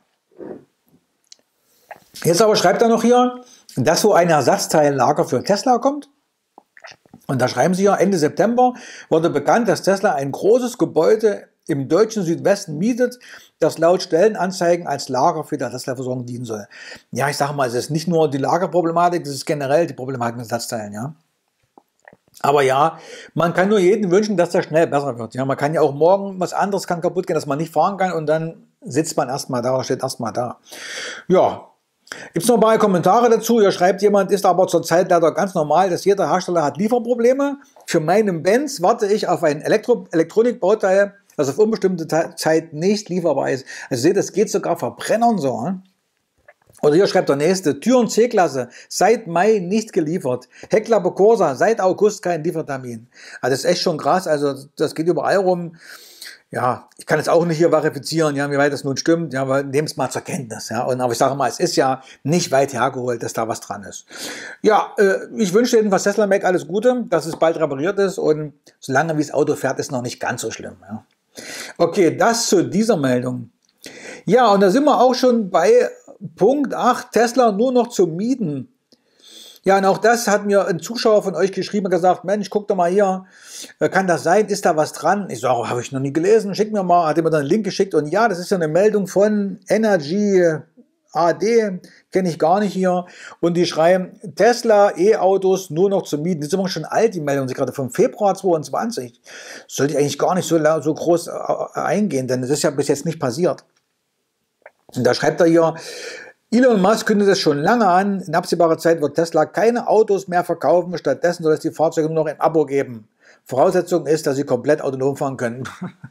Jetzt aber schreibt er noch hier, dass so ein Ersatzteillager für Tesla kommt. Und da schreiben sie ja, Ende September wurde bekannt, dass Tesla ein großes Gebäude im deutschen Südwesten mietet, das laut Stellenanzeigen als Lager für die Tesla-Versorgung dienen soll. Ja, ich sage mal, es ist nicht nur die Lagerproblematik, es ist generell die Problematik mit Ersatzteilen. Ja. Aber ja, man kann nur jedem wünschen, dass das schnell besser wird. Ja, man kann ja auch morgen was anderes kann kaputt gehen, dass man nicht fahren kann und dann sitzt man erstmal da, steht erstmal da. Ja, gibt es noch ein paar Kommentare dazu. Hier schreibt jemand, ist aber zurzeit leider ganz normal, dass jeder Hersteller hat Lieferprobleme. Für meinen Benz warte ich auf ein Elektro Elektronikbauteil, das auf unbestimmte Zeit nicht lieferbar ist. Also seht, das geht sogar Verbrennern so. Hm? Oder hier schreibt der nächste, Türen C-Klasse, seit Mai nicht geliefert. Heckklappe Corsa, seit August kein Liefertermin. Also das ist echt schon krass, also das geht überall rum. Ja, ich kann es auch nicht hier verifizieren, ja, wie weit das nun stimmt, ja, aber nehmt es mal zur Kenntnis, ja. Und aber ich sage mal, es ist ja nicht weit hergeholt, dass da was dran ist. Ja, äh, ich wünsche jedenfalls Tesla Mac alles Gute, dass es bald repariert ist und solange wie das Auto fährt, ist noch nicht ganz so schlimm, ja. Okay, das zu dieser Meldung. Ja, und da sind wir auch schon bei Punkt acht, Tesla nur noch zu mieten. Ja, und auch das hat mir ein Zuschauer von euch geschrieben und gesagt, Mensch, guck doch mal hier, kann das sein, ist da was dran? Ich sage, habe ich noch nie gelesen, schick mir mal, hat mir dann einen Link geschickt und ja, das ist ja eine Meldung von Energy A D, kenne ich gar nicht hier und die schreiben, Tesla E-Autos nur noch zu mieten. Die sind immer schon alt, die Meldung, sie gerade vom Februar zweiundzwanzig. Sollte ich eigentlich gar nicht so, so groß eingehen, denn das ist ja bis jetzt nicht passiert. Und da schreibt er hier, Elon Musk kündigt das schon lange an, in absehbarer Zeit wird Tesla keine Autos mehr verkaufen, stattdessen soll es die Fahrzeuge nur noch im Abo geben. Voraussetzung ist, dass sie komplett autonom fahren können.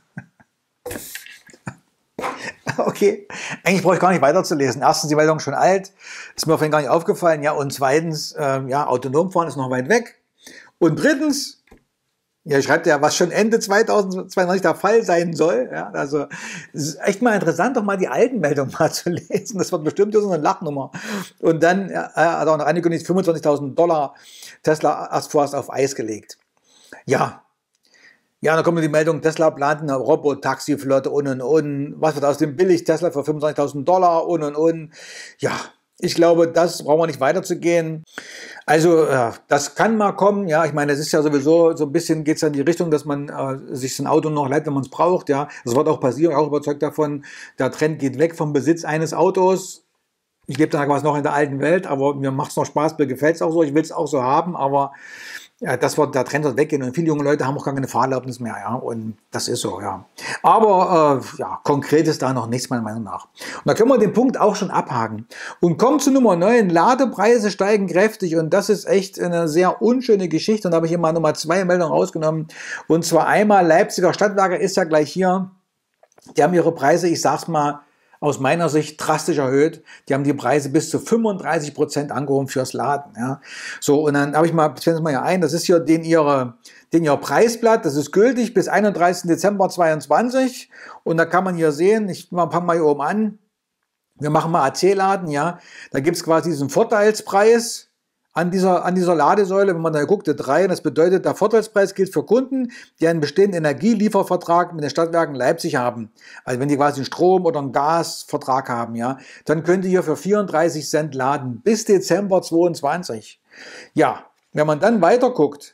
Okay, eigentlich brauche ich gar nicht weiterzulesen. Erstens, die Meldung schon alt, ist mir vorhin gar nicht aufgefallen, ja, und zweitens, ähm, ja, autonom fahren ist noch weit weg. Und drittens, ja, schreibt ja, was schon Ende zweitausendzweiundzwanzig der Fall sein soll. Ja, also es ist echt mal interessant, doch mal die alten Meldungen mal zu lesen. Das wird bestimmt so eine Lachnummer. Und dann ja, hat er auch noch angekündigt, fünfundzwanzigtausend Dollar Tesla erst vorerst auf Eis gelegt. Ja, ja, dann kommt die Meldung, Tesla plant eine Robotaxi-Flotte und und und. Was wird aus dem Billig-Tesla für fünfundzwanzigtausend Dollar und und und. Ja, ich glaube, das brauchen wir nicht weiterzugehen. Also, ja, das kann mal kommen, ja, ich meine, es ist ja sowieso, so ein bisschen geht es ja in die Richtung, dass man äh, sich so ein Auto noch leiht, wenn man es braucht, ja. Das wird auch passieren, auch überzeugt davon, der Trend geht weg vom Besitz eines Autos. Ich lebe da quasi noch in der alten Welt, aber mir macht es noch Spaß, mir gefällt es auch so, ich will es auch so haben, aber ja, das wird, der Trend wird weggehen und viele junge Leute haben auch gar keine Fahrerlaubnis mehr, ja, und das ist so, ja. Aber, äh, ja, konkret ist da noch nichts, meiner Meinung nach. Und da können wir den Punkt auch schon abhaken. Und kommen zu Nummer neun, Ladepreise steigen kräftig und das ist echt eine sehr unschöne Geschichte und da habe ich hier mal Nummer zwei Meldungen rausgenommen und zwar einmal Leipziger Stadtwerke ist ja gleich hier, die haben ihre Preise, ich sag's mal, aus meiner Sicht drastisch erhöht. Die haben die Preise bis zu fünfunddreißig Prozent angehoben fürs Laden. Ja. So, und dann habe ich mal, ich blende es mal hier ein, das ist hier den ihre, den ihr Preisblatt, das ist gültig bis einunddreißigsten Dezember zweiundzwanzig. Und da kann man hier sehen, ich fange mal hier oben an, wir machen mal A C-Laden, ja, da gibt es quasi diesen Vorteilspreis an dieser, an dieser Ladesäule, wenn man da guckt, drei, das bedeutet, der Vorteilspreis gilt für Kunden, die einen bestehenden Energieliefervertrag mit den Stadtwerken Leipzig haben. Also wenn die quasi einen Strom- oder einen Gasvertrag haben, ja, dann könnt ihr hier für vierunddreißig Cent laden bis Dezember zweiundzwanzig. Ja, wenn man dann weiter guckt,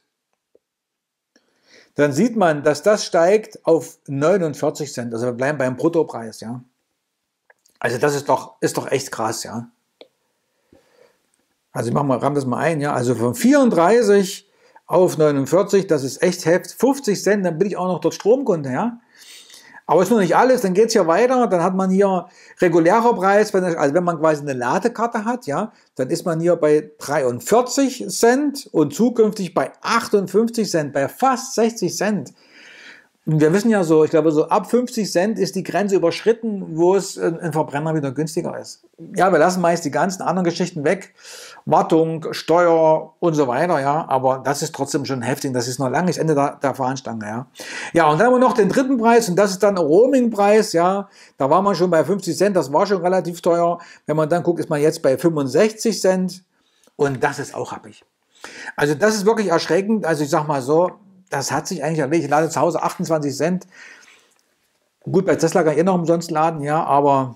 dann sieht man, dass das steigt auf neunundvierzig Cent. Also wir bleiben beim Bruttopreis, ja. Also das ist doch, ist doch echt krass, ja. Also ich mache mal, ramm das mal ein, ja. Also von vierunddreißig auf neunundvierzig, das ist echt heftig. fünfzig Cent, dann bin ich auch noch dort Stromkunde, ja. Aber ist noch nicht alles, dann geht es hier weiter, dann hat man hier regulärer Preis, wenn, also wenn man quasi eine Ladekarte hat, ja, dann ist man hier bei dreiundvierzig Cent und zukünftig bei achtundfünfzig Cent, bei fast sechzig Cent. Und wir wissen ja so, ich glaube so ab fünfzig Cent ist die Grenze überschritten, wo es ein Verbrenner wieder günstiger ist. Ja, wir lassen meist die ganzen anderen Geschichten weg, Wartung, Steuer und so weiter, ja, aber das ist trotzdem schon heftig, das ist noch lange das Ende der, der Fahnenstange, ja. Ja, und dann haben wir noch den dritten Preis und das ist dann der Roaming-Preis, ja, da war man schon bei fünfzig Cent, das war schon relativ teuer. Wenn man dann guckt, ist man jetzt bei fünfundsechzig Cent und das ist auch happig. Also das ist wirklich erschreckend, also ich sag mal so, das hat sich eigentlich erledigt. Ich lade zu Hause achtundzwanzig Cent. Gut, bei Tesla kann ich eh noch umsonst laden, ja, aber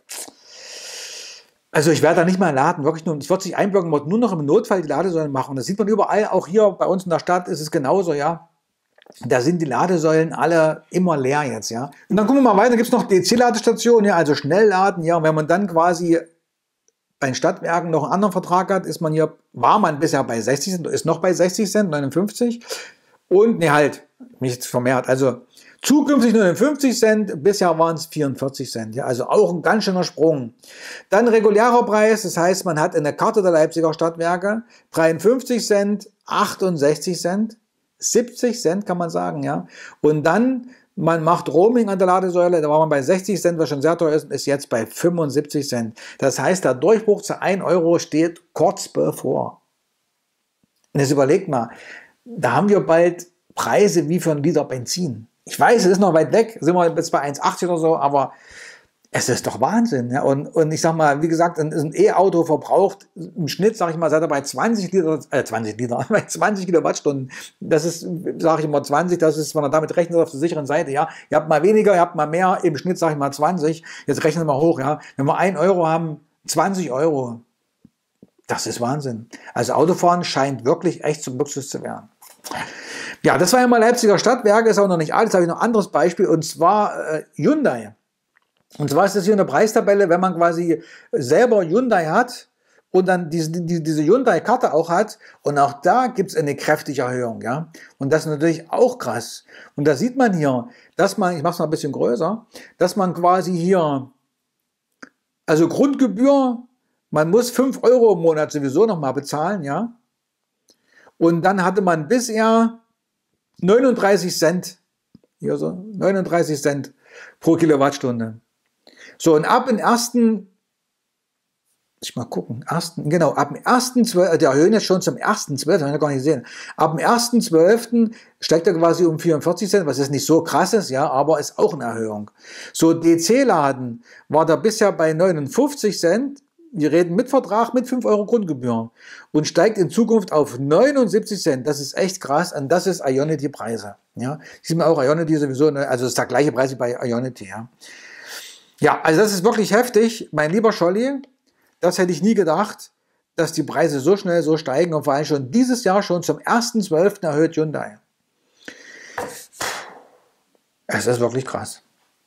also ich werde da nicht mehr laden, wirklich nur, es wird sich einbloggen, wird nur noch im Notfall die Ladesäulen machen. Und das sieht man überall, auch hier bei uns in der Stadt ist es genauso, ja. Da sind die Ladesäulen alle immer leer jetzt, ja. Und dann gucken wir mal weiter, gibt es noch D C-Ladestationen, ja, also Schnellladen, ja, und wenn man dann quasi bei den Stadtwerken noch einen anderen Vertrag hat, ist man hier, war man bisher bei sechzig Cent, ist noch bei sechzig Cent, neunundfünfzig. Und, ne halt, nichts vermehrt. Also zukünftig neunundfünfzig Cent, bisher waren es vierundvierzig Cent. Ja, also auch ein ganz schöner Sprung. Dann regulärer Preis, das heißt, man hat in der Karte der Leipziger Stadtwerke dreiundfünfzig Cent, achtundsechzig Cent, siebzig Cent kann man sagen. Ja. Und dann, man macht Roaming an der Ladesäule, da war man bei sechzig Cent, was schon sehr teuer ist, und ist jetzt bei fünfundsiebzig Cent. Das heißt, der Durchbruch zu ein Euro steht kurz bevor. Und jetzt überlegt mal, da haben wir bald Preise wie für einen Liter Benzin. Ich weiß, es ist noch weit weg, sind wir jetzt bei eins achtzig oder so, aber es ist doch Wahnsinn. Ja? Und, und ich sag mal, wie gesagt, ein E-Auto verbraucht im Schnitt, sag ich mal, seid ihr bei zwanzig Liter, äh, zwanzig Liter, bei zwanzig Kilowattstunden. Das ist, sage ich immer, zwanzig, das ist, wenn man damit rechnet, auf der sicheren Seite. Ja, ihr habt mal weniger, ihr habt mal mehr, im Schnitt sage ich mal zwanzig. Jetzt rechnen wir mal hoch, ja. Wenn wir ein Euro haben, zwanzig Euro. Das ist Wahnsinn. Also Autofahren scheint wirklich echt zum Luxus zu werden. Ja, das war ja mal Leipziger Stadtwerke, ist auch noch nicht alles. Jetzt habe ich noch ein anderes Beispiel, und zwar äh, Hyundai. Und zwar ist das hier eine Preistabelle, wenn man quasi selber Hyundai hat und dann diese, die, diese Hyundai-Karte auch hat. Und auch da gibt es eine kräftige Erhöhung. Ja? Und das ist natürlich auch krass. Und da sieht man hier, dass man, ich mache es mal ein bisschen größer, dass man quasi hier, also Grundgebühr, man muss fünf Euro im Monat sowieso nochmal bezahlen. Ja? Und dann hatte man bisher neununddreißig Cent, hier so, neununddreißig Cent pro Kilowattstunde. So, und ab dem ersten, ich mal gucken, ersten, genau, ab dem ersten zwölften, der erhöhen jetzt schon zum ersten zwölften, habe ich gar nicht gesehen. Ab dem ersten zwölften steigt er quasi um vierundvierzig Cent, was jetzt nicht so krass ist, ja, aber ist auch eine Erhöhung. So, D C-Laden war da bisher bei neunundfünfzig Cent, wir reden mit Vertrag mit fünf Euro Grundgebühr, und steigt in Zukunft auf neunundsiebzig Cent. Das ist echt krass, und das ist Ionity-Preise. Ja, sieht man auch Ionity sowieso, also das ist der gleiche Preis wie bei Ionity. Ja. Ja, also das ist wirklich heftig. Mein lieber Scholli, das hätte ich nie gedacht, dass die Preise so schnell so steigen, und vor allem schon dieses Jahr, schon zum ersten zwölften erhöht Hyundai. Es ist wirklich krass.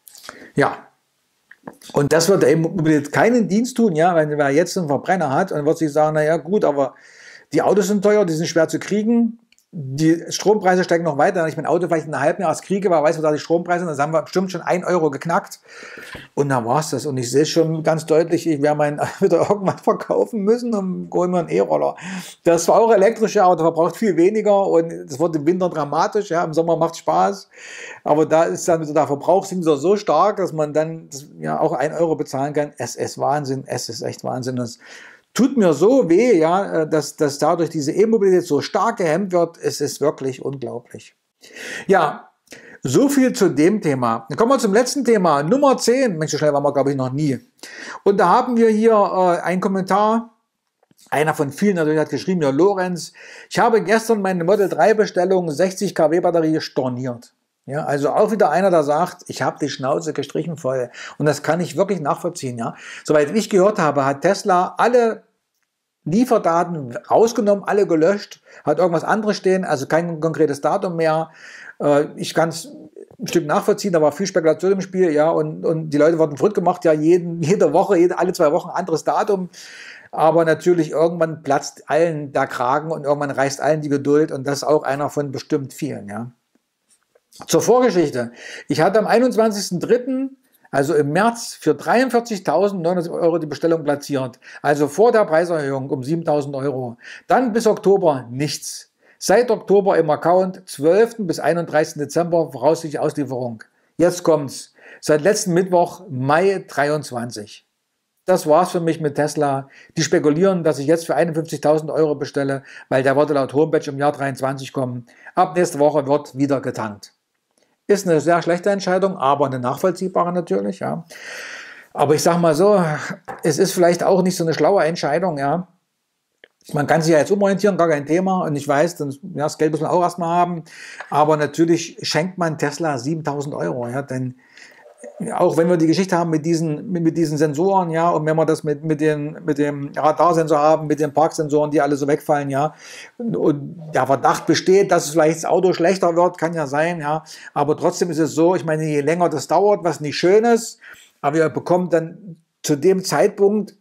Ja, und das wird der E-Mobilität keinen Dienst tun, ja, wenn wer jetzt einen Verbrenner hat und wird sich sagen, naja gut, aber die Autos sind teuer, die sind schwer zu kriegen, die Strompreise steigen noch weiter. Wenn ich mein Auto vielleicht in einem halben Jahr erst kriege, weil weiß, was da die Strompreise sind, dann haben wir bestimmt schon ein Euro geknackt. Und dann war es das. Und ich sehe schon ganz deutlich, ich werde meinen wieder irgendwann verkaufen müssen und hole mir einen E-Roller. Das war auch elektrisch, aber der verbraucht viel weniger, und es wird im Winter dramatisch. Ja, im Sommer macht es Spaß. Aber da ist dann wieder der Verbrauch wieder so stark, dass man dann ja auch ein Euro bezahlen kann. Es ist Wahnsinn. Es ist echt Wahnsinn. Das tut mir so weh, ja, dass, dass dadurch diese E-Mobilität so stark gehemmt wird. Es ist wirklich unglaublich. Ja, so viel zu dem Thema. Dann kommen wir zum letzten Thema, Nummer zehn. Mensch, so schnell waren wir, glaube ich, noch nie. Und da haben wir hier äh, einen Kommentar. Einer von vielen natürlich hat geschrieben, ja, Lorenz, ich habe gestern meine Model drei Bestellung sechzig Kilowatt Batterie storniert. Ja, also auch wieder einer, der sagt, ich habe die Schnauze gestrichen voll. Und das kann ich wirklich nachvollziehen. Ja. Soweit ich gehört habe, hat Tesla alle Lieferdaten rausgenommen, alle gelöscht, hat irgendwas anderes stehen, also kein konkretes Datum mehr. Ich kann es ein Stück nachvollziehen, da war viel Spekulation im Spiel, ja, und, und die Leute wurden verrückt gemacht, ja, jeden, jede Woche, jede, alle zwei Wochen anderes Datum. Aber natürlich irgendwann platzt allen der Kragen und irgendwann reißt allen die Geduld, und das ist auch einer von bestimmt vielen, ja. Zur Vorgeschichte. Ich hatte am einundzwanzigsten dritten, also im März, für dreiundvierzigtausendneunhundert Euro die Bestellung platziert. Also vor der Preiserhöhung um siebentausend Euro. Dann bis Oktober nichts. Seit Oktober im Account, zwölften bis einunddreißigsten Dezember voraussichtlich Auslieferung. Jetzt kommt's. Seit letzten Mittwoch, Mai dreiundzwanzig. Das war's für mich mit Tesla. Die spekulieren, dass ich jetzt für einundfünfzigtausend Euro bestelle, weil der wollte laut Homepage im Jahr dreiundzwanzig kommen. Ab nächste Woche wird wieder getankt. Ist eine sehr schlechte Entscheidung, aber eine nachvollziehbare natürlich, ja. Aber ich sage mal so, es ist vielleicht auch nicht so eine schlaue Entscheidung, ja. Man kann sich ja jetzt umorientieren, gar kein Thema. Und ich weiß, das, ja, das Geld muss man auch erstmal haben. Aber natürlich schenkt man Tesla siebentausend Euro, ja, denn auch wenn wir die Geschichte haben mit diesen, mit, mit diesen Sensoren, ja, und wenn wir das mit, mit, den, mit dem Radarsensor haben, mit den Parksensoren, die alle so wegfallen, ja, und, und der Verdacht besteht, dass vielleicht das Auto schlechter wird, kann ja sein, ja, aber trotzdem ist es so, ich meine, je länger das dauert, was nicht schön ist, aber ihr bekommt dann zu dem Zeitpunkt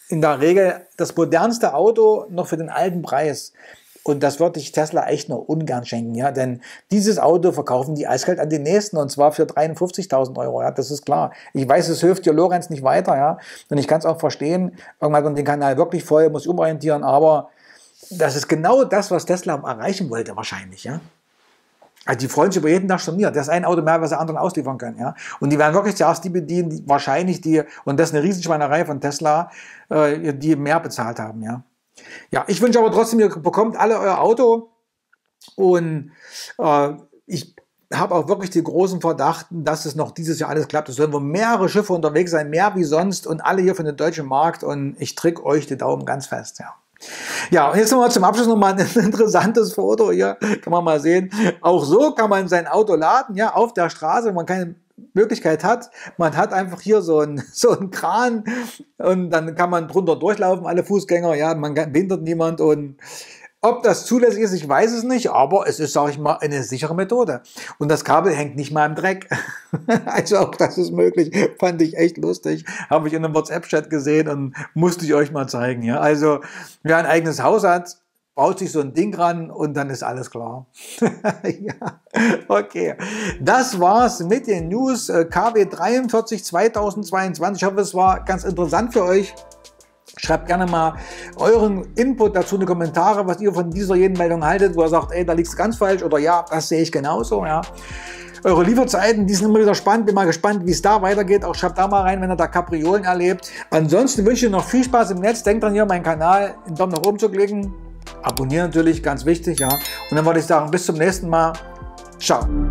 in der Regel das modernste Auto noch für den alten Preis. Und das würde ich Tesla echt nur ungern schenken, ja, denn dieses Auto verkaufen die eiskalt an den nächsten und zwar für dreiundfünfzigtausend Euro, ja, das ist klar. Ich weiß, es hilft dir Lorenz nicht weiter, ja, und ich kann es auch verstehen, irgendwann hat man den Kanal wirklich voll, muss ich umorientieren, aber das ist genau das, was Tesla erreichen wollte wahrscheinlich, ja. Also die freuen sich über jeden Tag storniert. Das ist ein Auto mehr, was sie anderen ausliefern können, ja. Und die werden wirklich zuerst die bedienen, die wahrscheinlich die, und das ist eine Riesenschweinerei von Tesla, äh, die mehr bezahlt haben, ja. Ja, ich wünsche aber trotzdem, ihr bekommt alle euer Auto und äh, ich habe auch wirklich den großen Verdacht, dass es noch dieses Jahr alles klappt. Es sollen wohl mehrere Schiffe unterwegs sein, mehr wie sonst und alle hier für den deutschen Markt und ich drücke euch die Daumen ganz fest, ja. Ja, und jetzt nochmal zum Abschluss nochmal ein interessantes Foto hier, kann man mal sehen. Auch so kann man sein Auto laden, ja, auf der Straße, wenn man keine Möglichkeit hat. Man hat einfach hier so einen so einen Kran und dann kann man drunter durchlaufen, alle Fußgänger, ja, man behindert niemand und ob das zulässig ist, ich weiß es nicht, aber es ist, sage ich mal, eine sichere Methode. Und das Kabel hängt nicht mal im Dreck. Also auch das ist möglich. Fand ich echt lustig. Habe ich in einem WhatsApp-Chat gesehen und musste ich euch mal zeigen. Ja, also wer ein eigenes Haus hat, baut sich so ein Ding ran und dann ist alles klar. Ja, okay. Das war's mit den News K W dreiundvierzig zweitausendzweiundzwanzig. Ich hoffe, es war ganz interessant für euch. Schreibt gerne mal euren Input dazu in die Kommentare, was ihr von dieser jeden Meldung haltet, wo ihr sagt, ey, da liegt es ganz falsch oder ja, das sehe ich genauso. Ja. Eure Lieferzeiten, die sind immer wieder spannend. Bin mal gespannt, wie es da weitergeht. Auch schreibt da mal rein, wenn ihr da Kapriolen erlebt. Ansonsten wünsche ich noch viel Spaß im Netz. Denkt dran, hier meinen Kanal einen Daumen nach oben zu klicken. Abonnieren natürlich, ganz wichtig. Ja. Und dann würde ich sagen, bis zum nächsten Mal. Ciao.